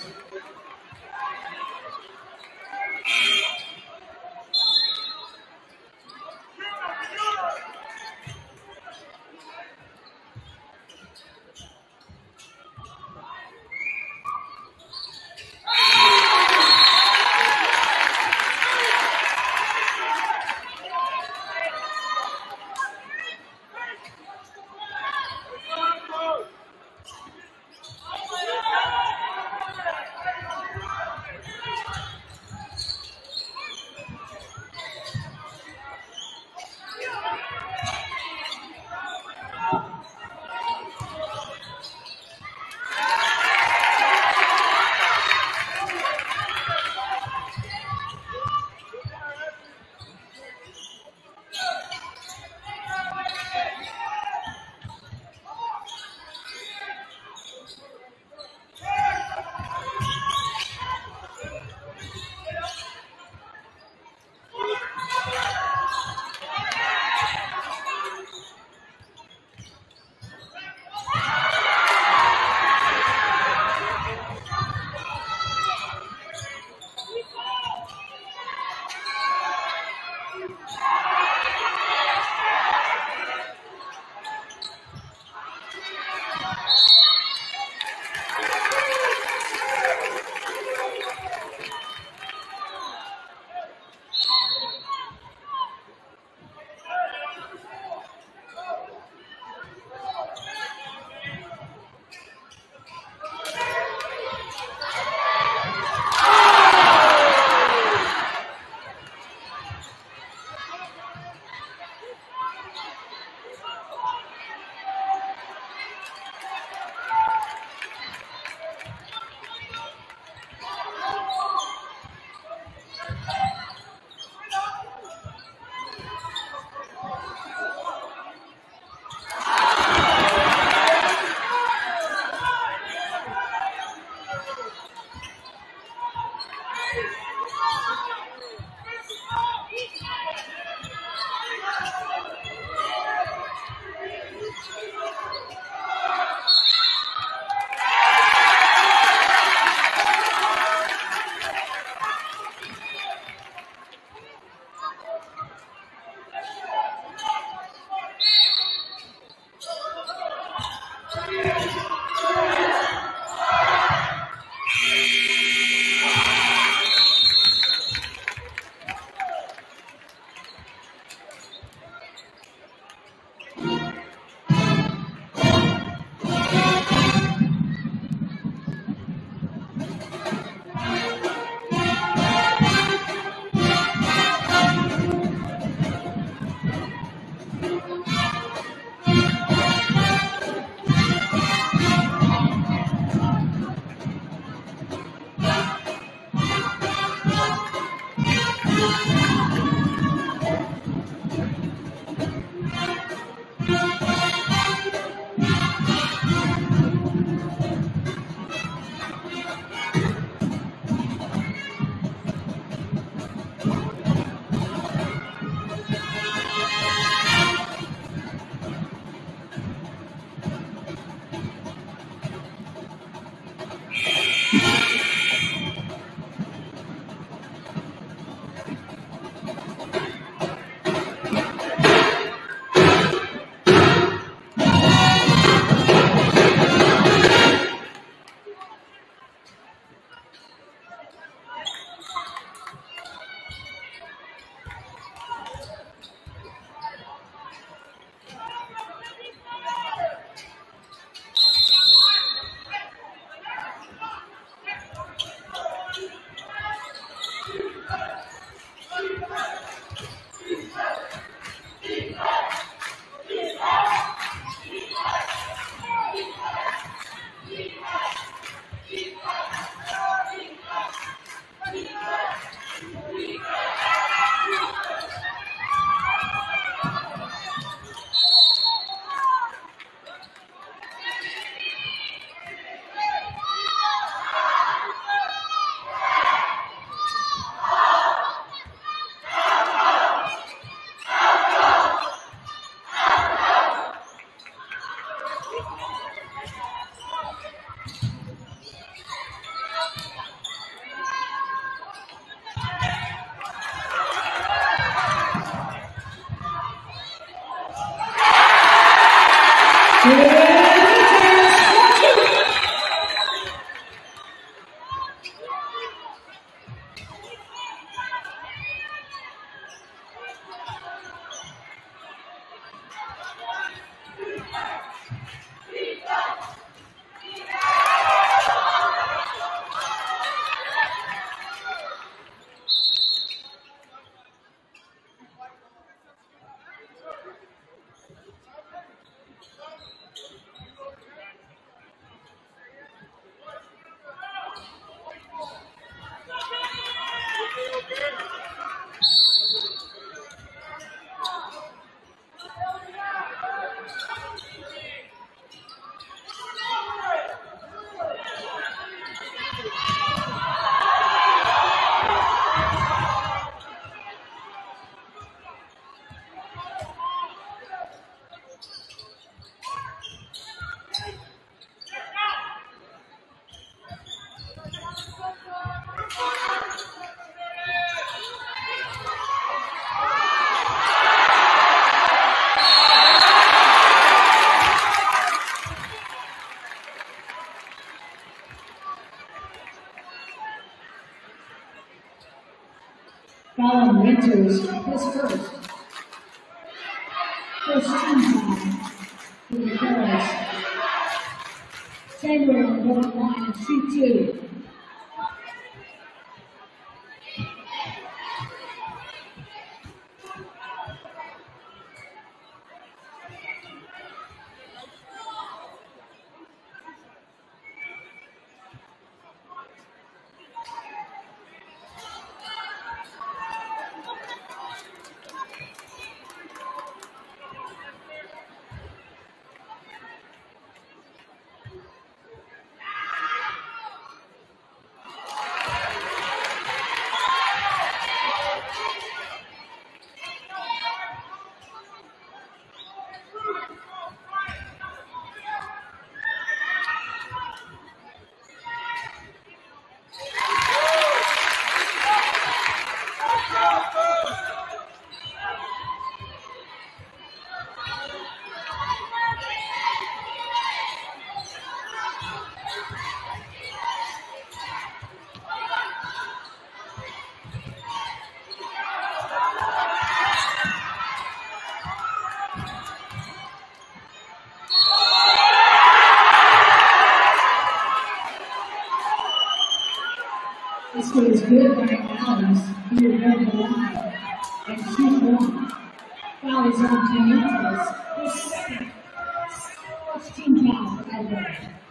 Fallon Winters, his first. First team foul for the girls. Chamberlain will go to the line and shoot two. This is good by Alice. He will go to the line and shoot one. Foul is on Benitez. His second. First team foul for Elko.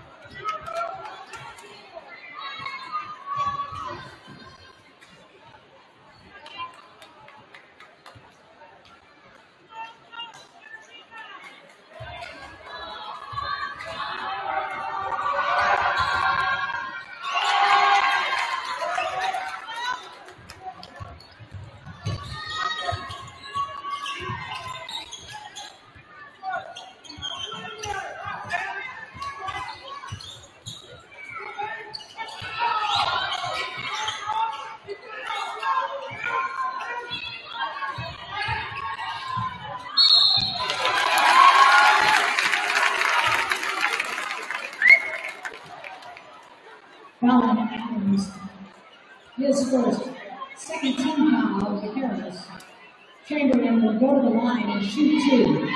Fallon Adams, his first. Second team foul of the Harris. Chamberlain will go to the line and shoot two.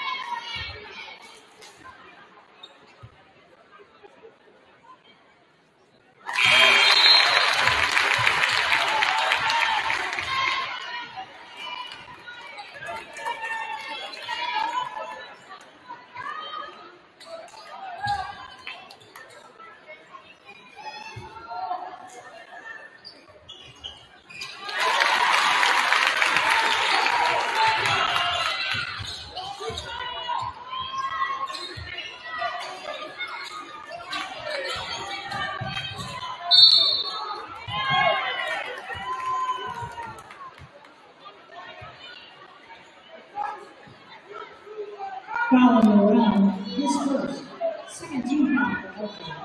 Fallon Morel, his first. Second team foul for Elko.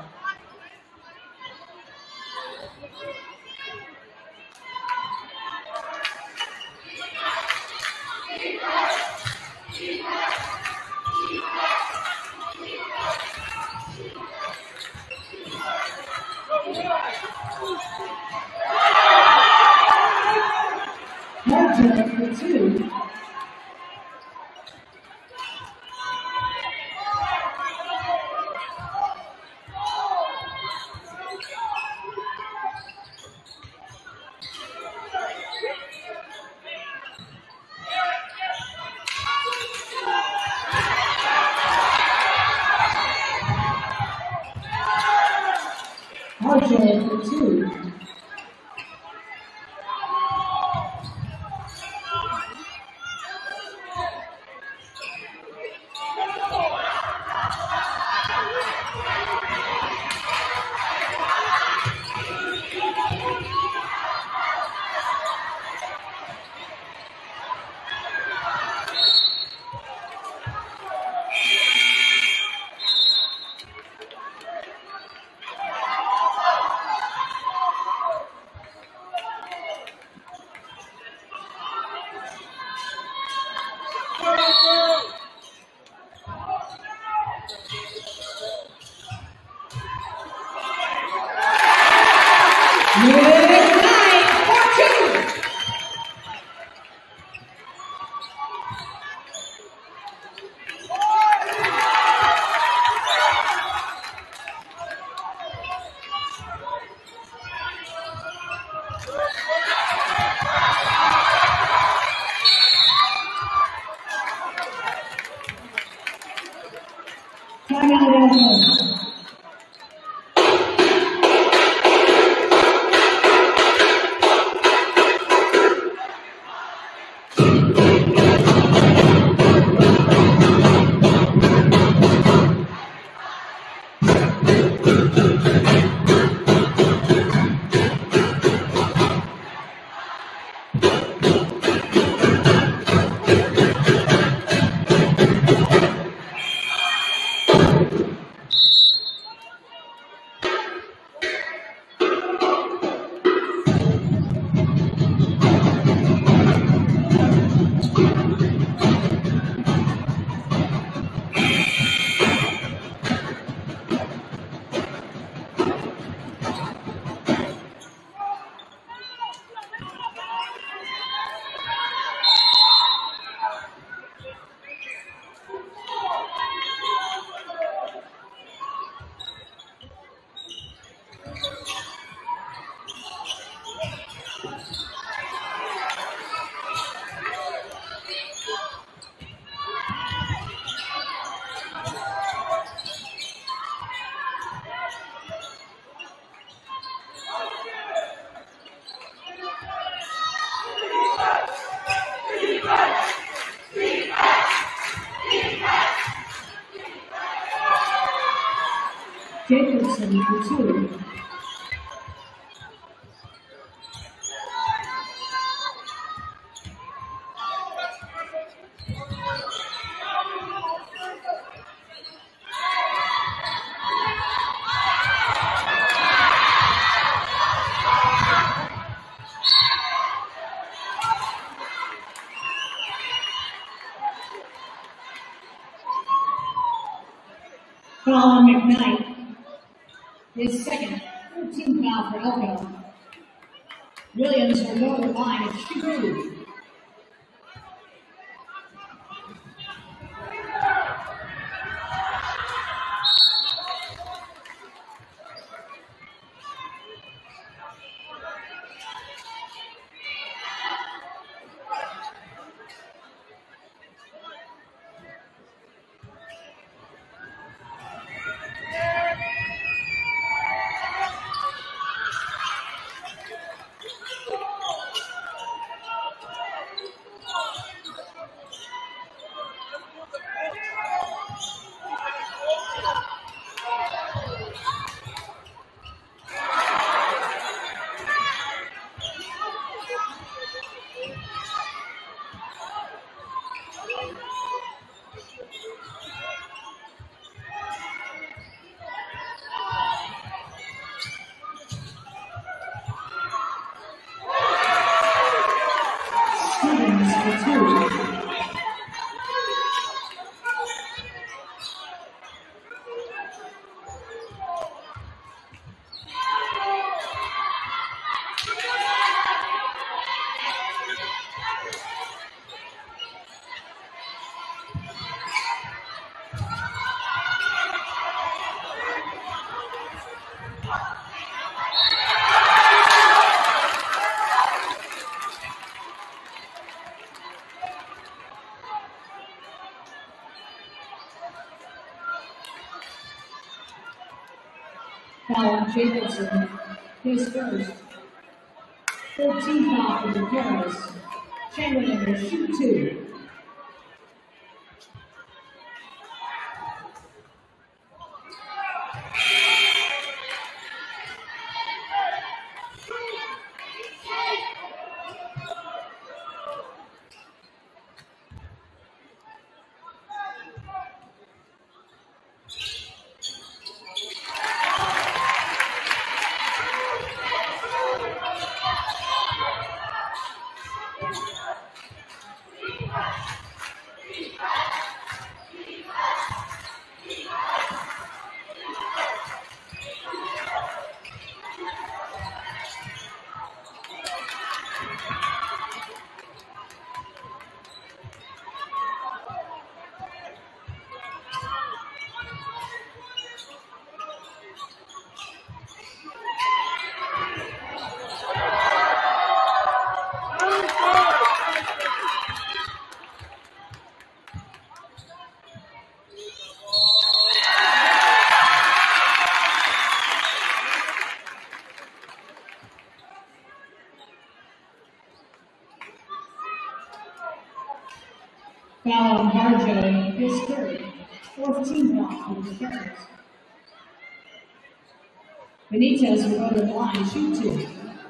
Joel for 2. Jacobson for 2. Colin McKnight, his second 14th foul for Elko. Williams will go to the line and shoot. Fallon Jacobson, his first. 14 foul for the Paris. Chamberlain will shoot 2. Fallon Harjo, his third. 14 foul for the Paris. Benitez will go to the line, shoot 2.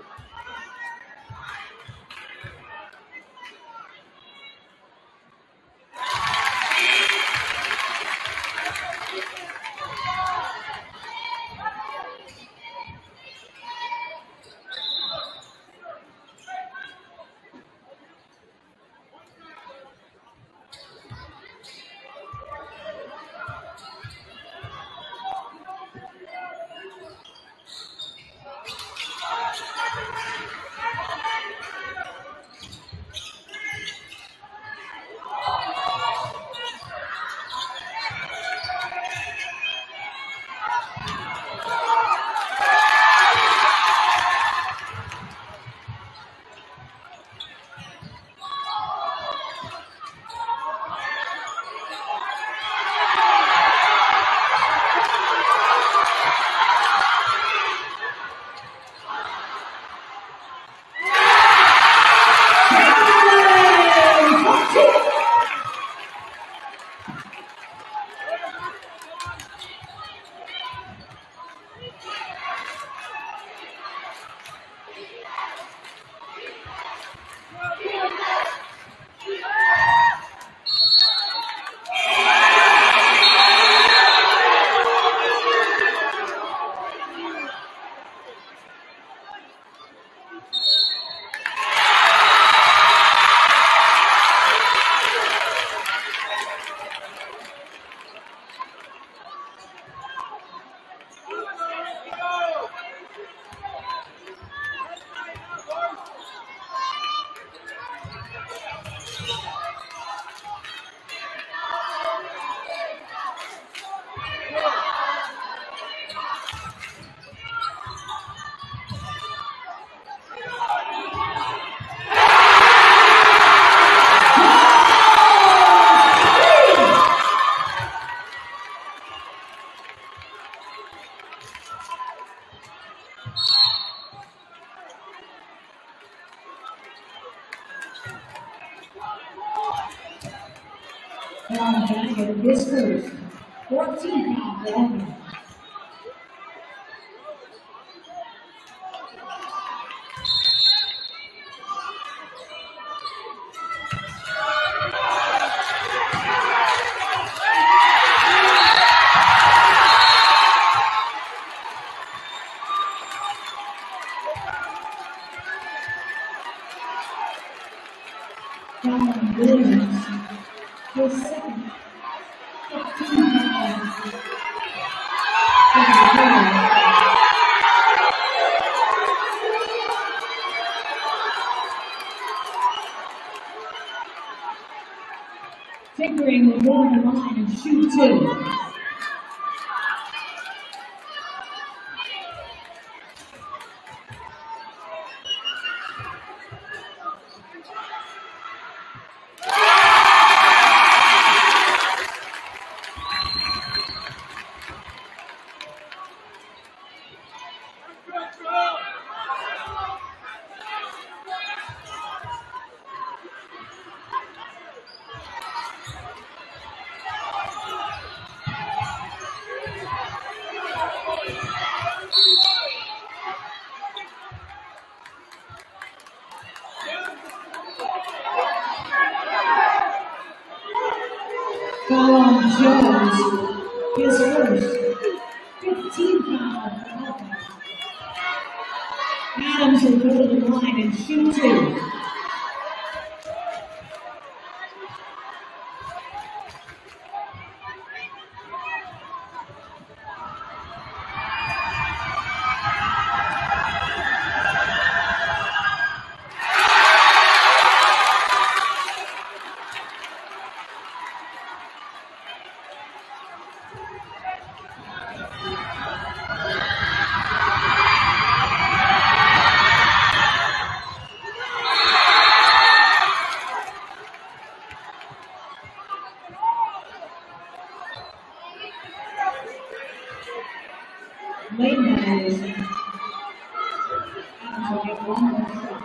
His first. 14 foul for Elko. Fallon Williams, his second. 15 fouls for the Paris. Pickering will go to the line and shoot 2. High School. His first 15-foul for Elko. Adams will go to the line and shoot two. Late violation. Adams will get one more shot.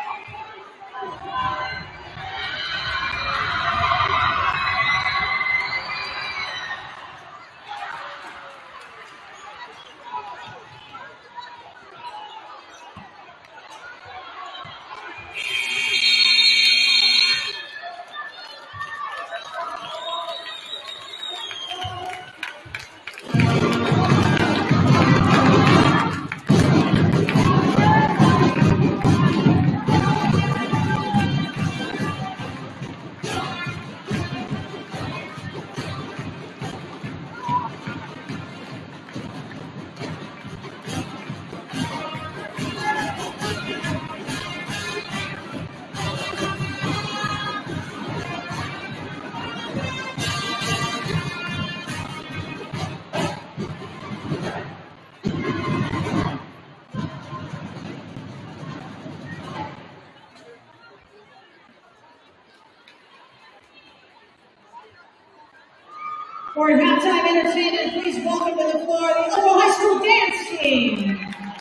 For halftime entertainment, please welcome to the floor the Elko High School dance team.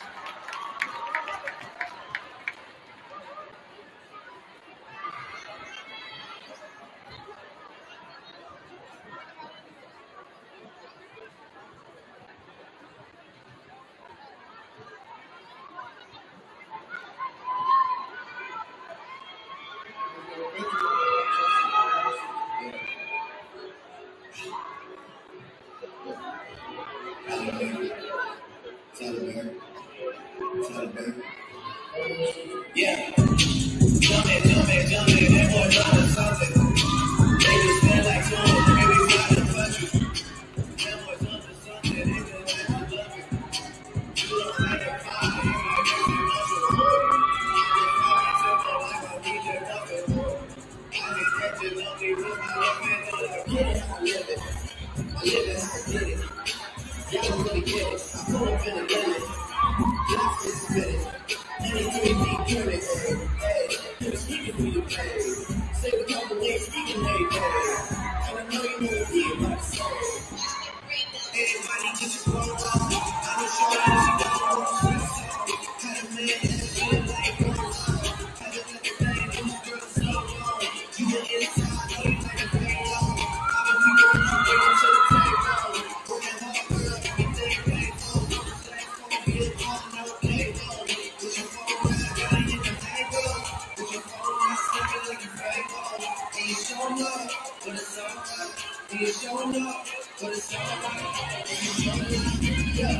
Yeah. Jumpin', that boy tryna something. They just feel like someone, maybe tryna touch you. That boy jumpin' something, they just like to love you. You don't like the fire, you might make me muscle. I just fucking simple like a DJ Muffin. I just catching on me with my left hand on the kid. I live it how I get it. Y'all don't really get it. I pull up in the limit. Y'all just spit it. Anything be doing it. Hey, you was speaking for your play. Say the couple days speaking hey, and I know you know the beat my soul. Everybody get your phone off. I know sure that she got the wrong stress. Had a man and a shit like yours. Had a little thing and this girl so long. You were inside, know you like a pain on. I've been people who bring them to the table. Working hard, girl, everything paid for. Black folk be a dog, no play on. With your phone right, gotta hit the table. With your phone right, slipping like a fake ball. And you showing up, but it's alright. And you showing up, but it's alright. And you showing up, yeah.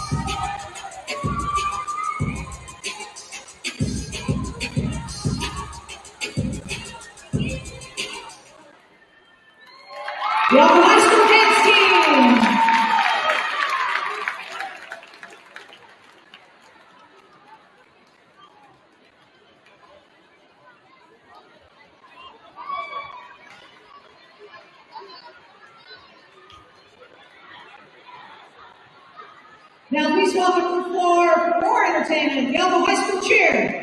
The Elko High School dance team. Now please welcome to the floor for more entertainment, the Elko High School cheer.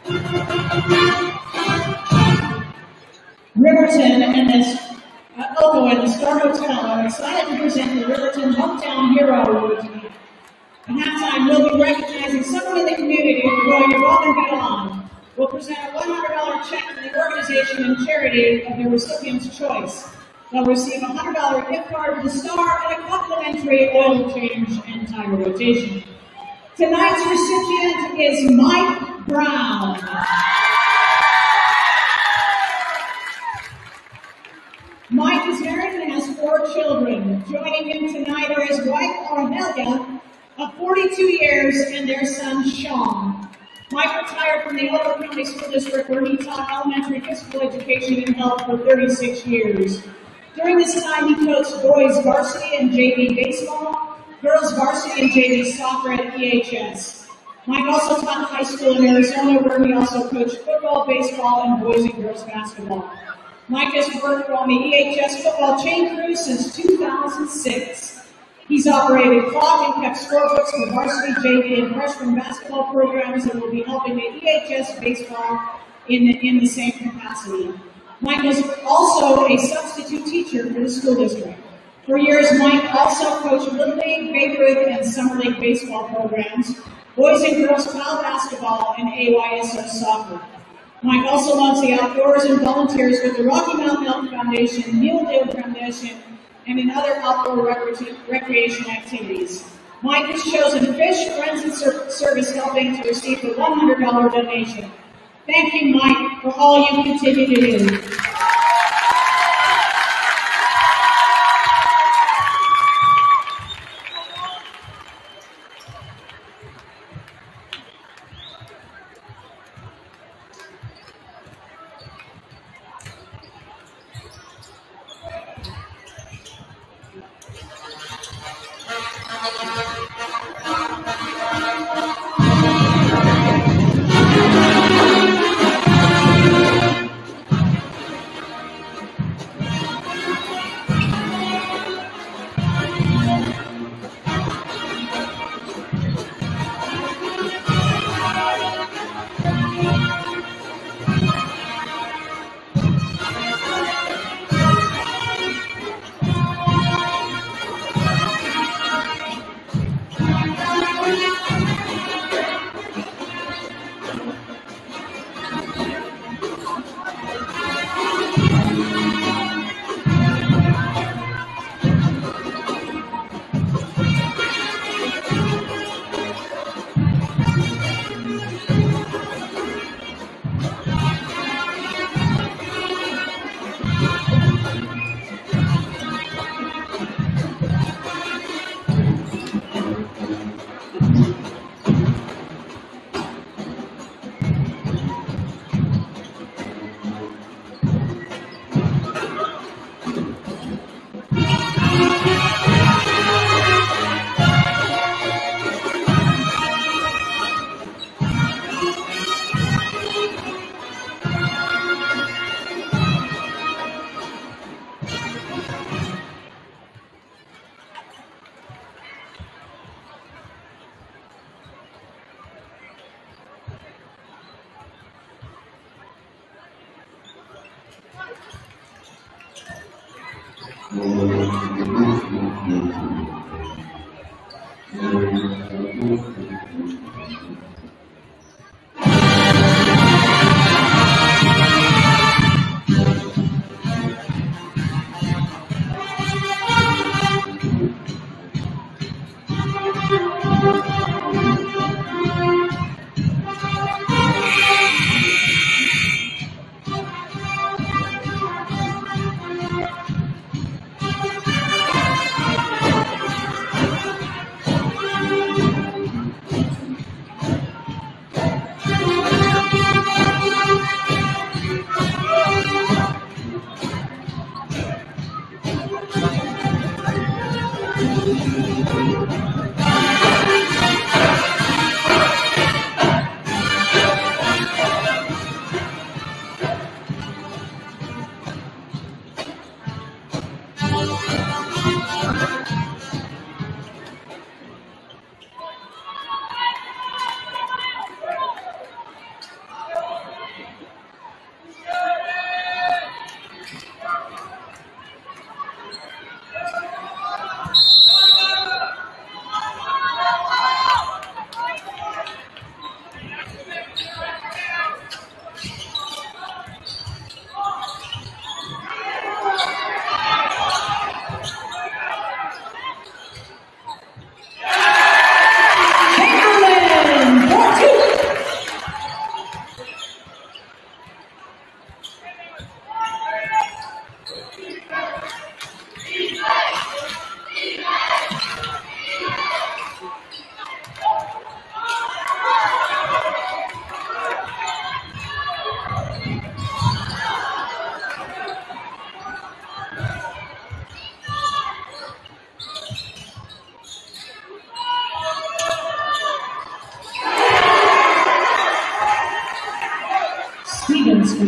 Riverton and Elko at the Star Hotel are excited to present the Riverton Hometown Hero Award tonight. At halftime, we'll be recognizing someone in the community for going above and beyond. We'll present a $100 check to the organization and charity of their recipient's choice. They'll receive a $100 gift card to the Star and a complimentary oil change and tire rotation. Tonight's recipient is Mike Brown. Mike is married and has 4 children. Joining him tonight are his wife, Arnelia, of 42 years, and their son, Sean. Mike retired from the Elko County School District, where he taught elementary physical education and health for 36 years. During this time, he coached boys varsity and JV baseball, girls varsity and JV soccer at EHS. Mike also taught high school in Arizona, where he also coached football, baseball, and boys and girls basketball. Mike has worked on the EHS football chain crew since 2006. He's operated clock and kept scorebooks for varsity, JV, and freshman basketball programs, and will be helping the EHS baseball in the same capacity. Mike is also a substitute teacher for the school district. For years, Mike also coached Little League, Baby Ruth, and Summer League baseball programs, boys and girls foul basketball, and AYSO soccer. Mike also loves the outdoors and volunteers with the Rocky Mountain Elk Foundation, Neil Dale Foundation, and in other outdoor recreation activities. Mike has chosen Fish, Friends, and Service Helping to receive a $100 donation. Thank you, Mike, for all you continue to do.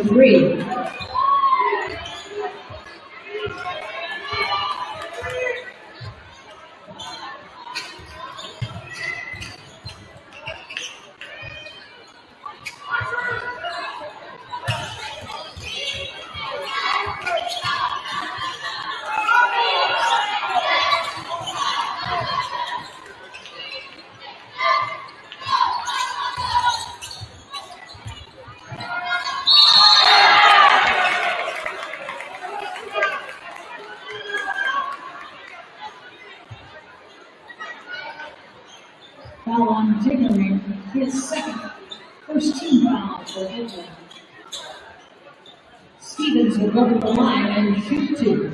3. Foul on Jiggling, his second. First team foul for Elko. Stevens will go to the line and shoot 2.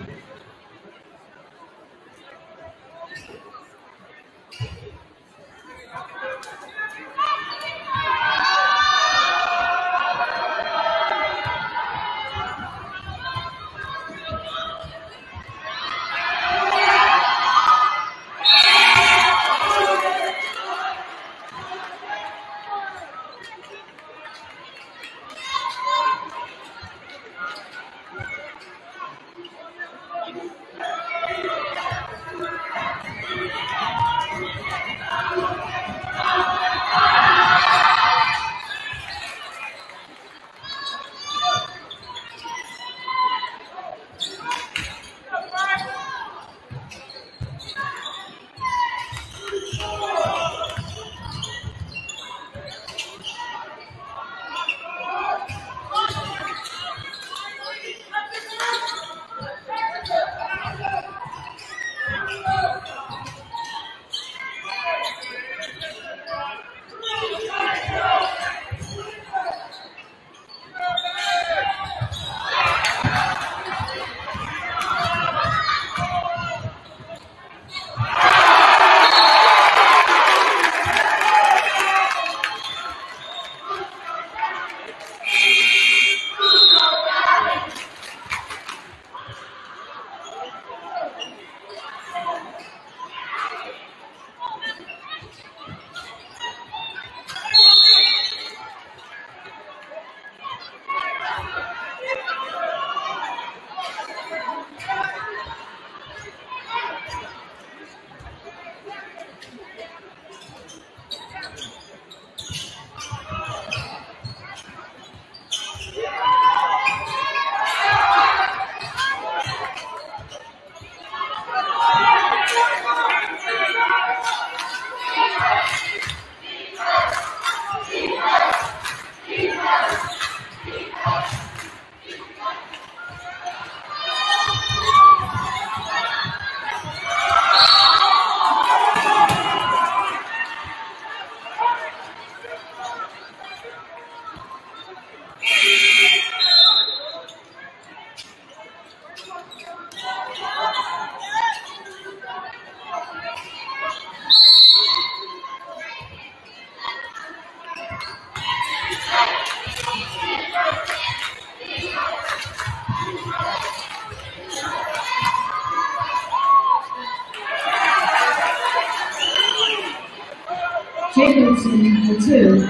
Jacobson for 2.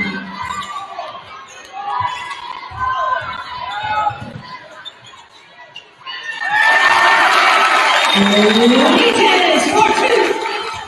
Benitez for 2.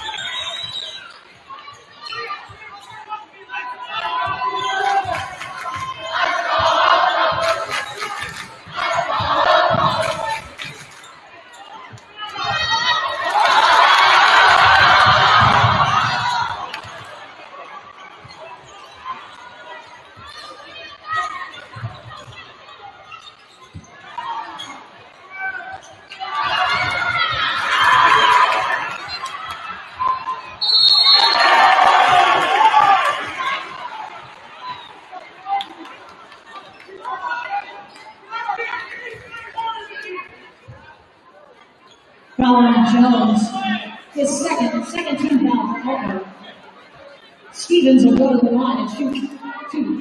Jones, his second team foul for Elko. Stevens will go to the line and shoot 2.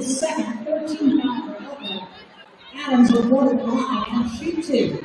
his second 13-pounder for Elko. Adams will board at the line and shoot 2.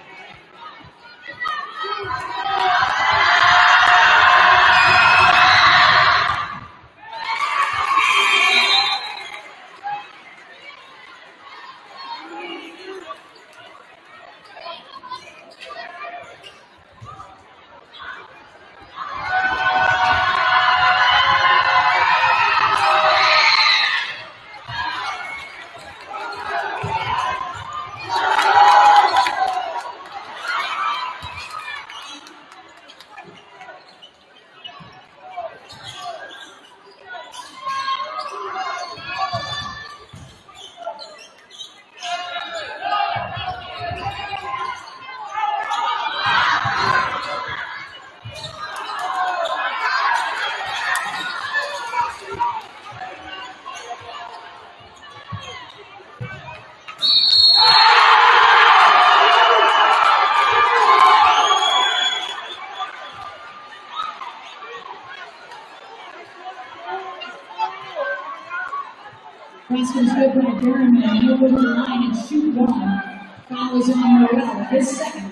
Basket's good by Durham, and he'll go to the line and shoot 1. Foul is on Morrell, his second.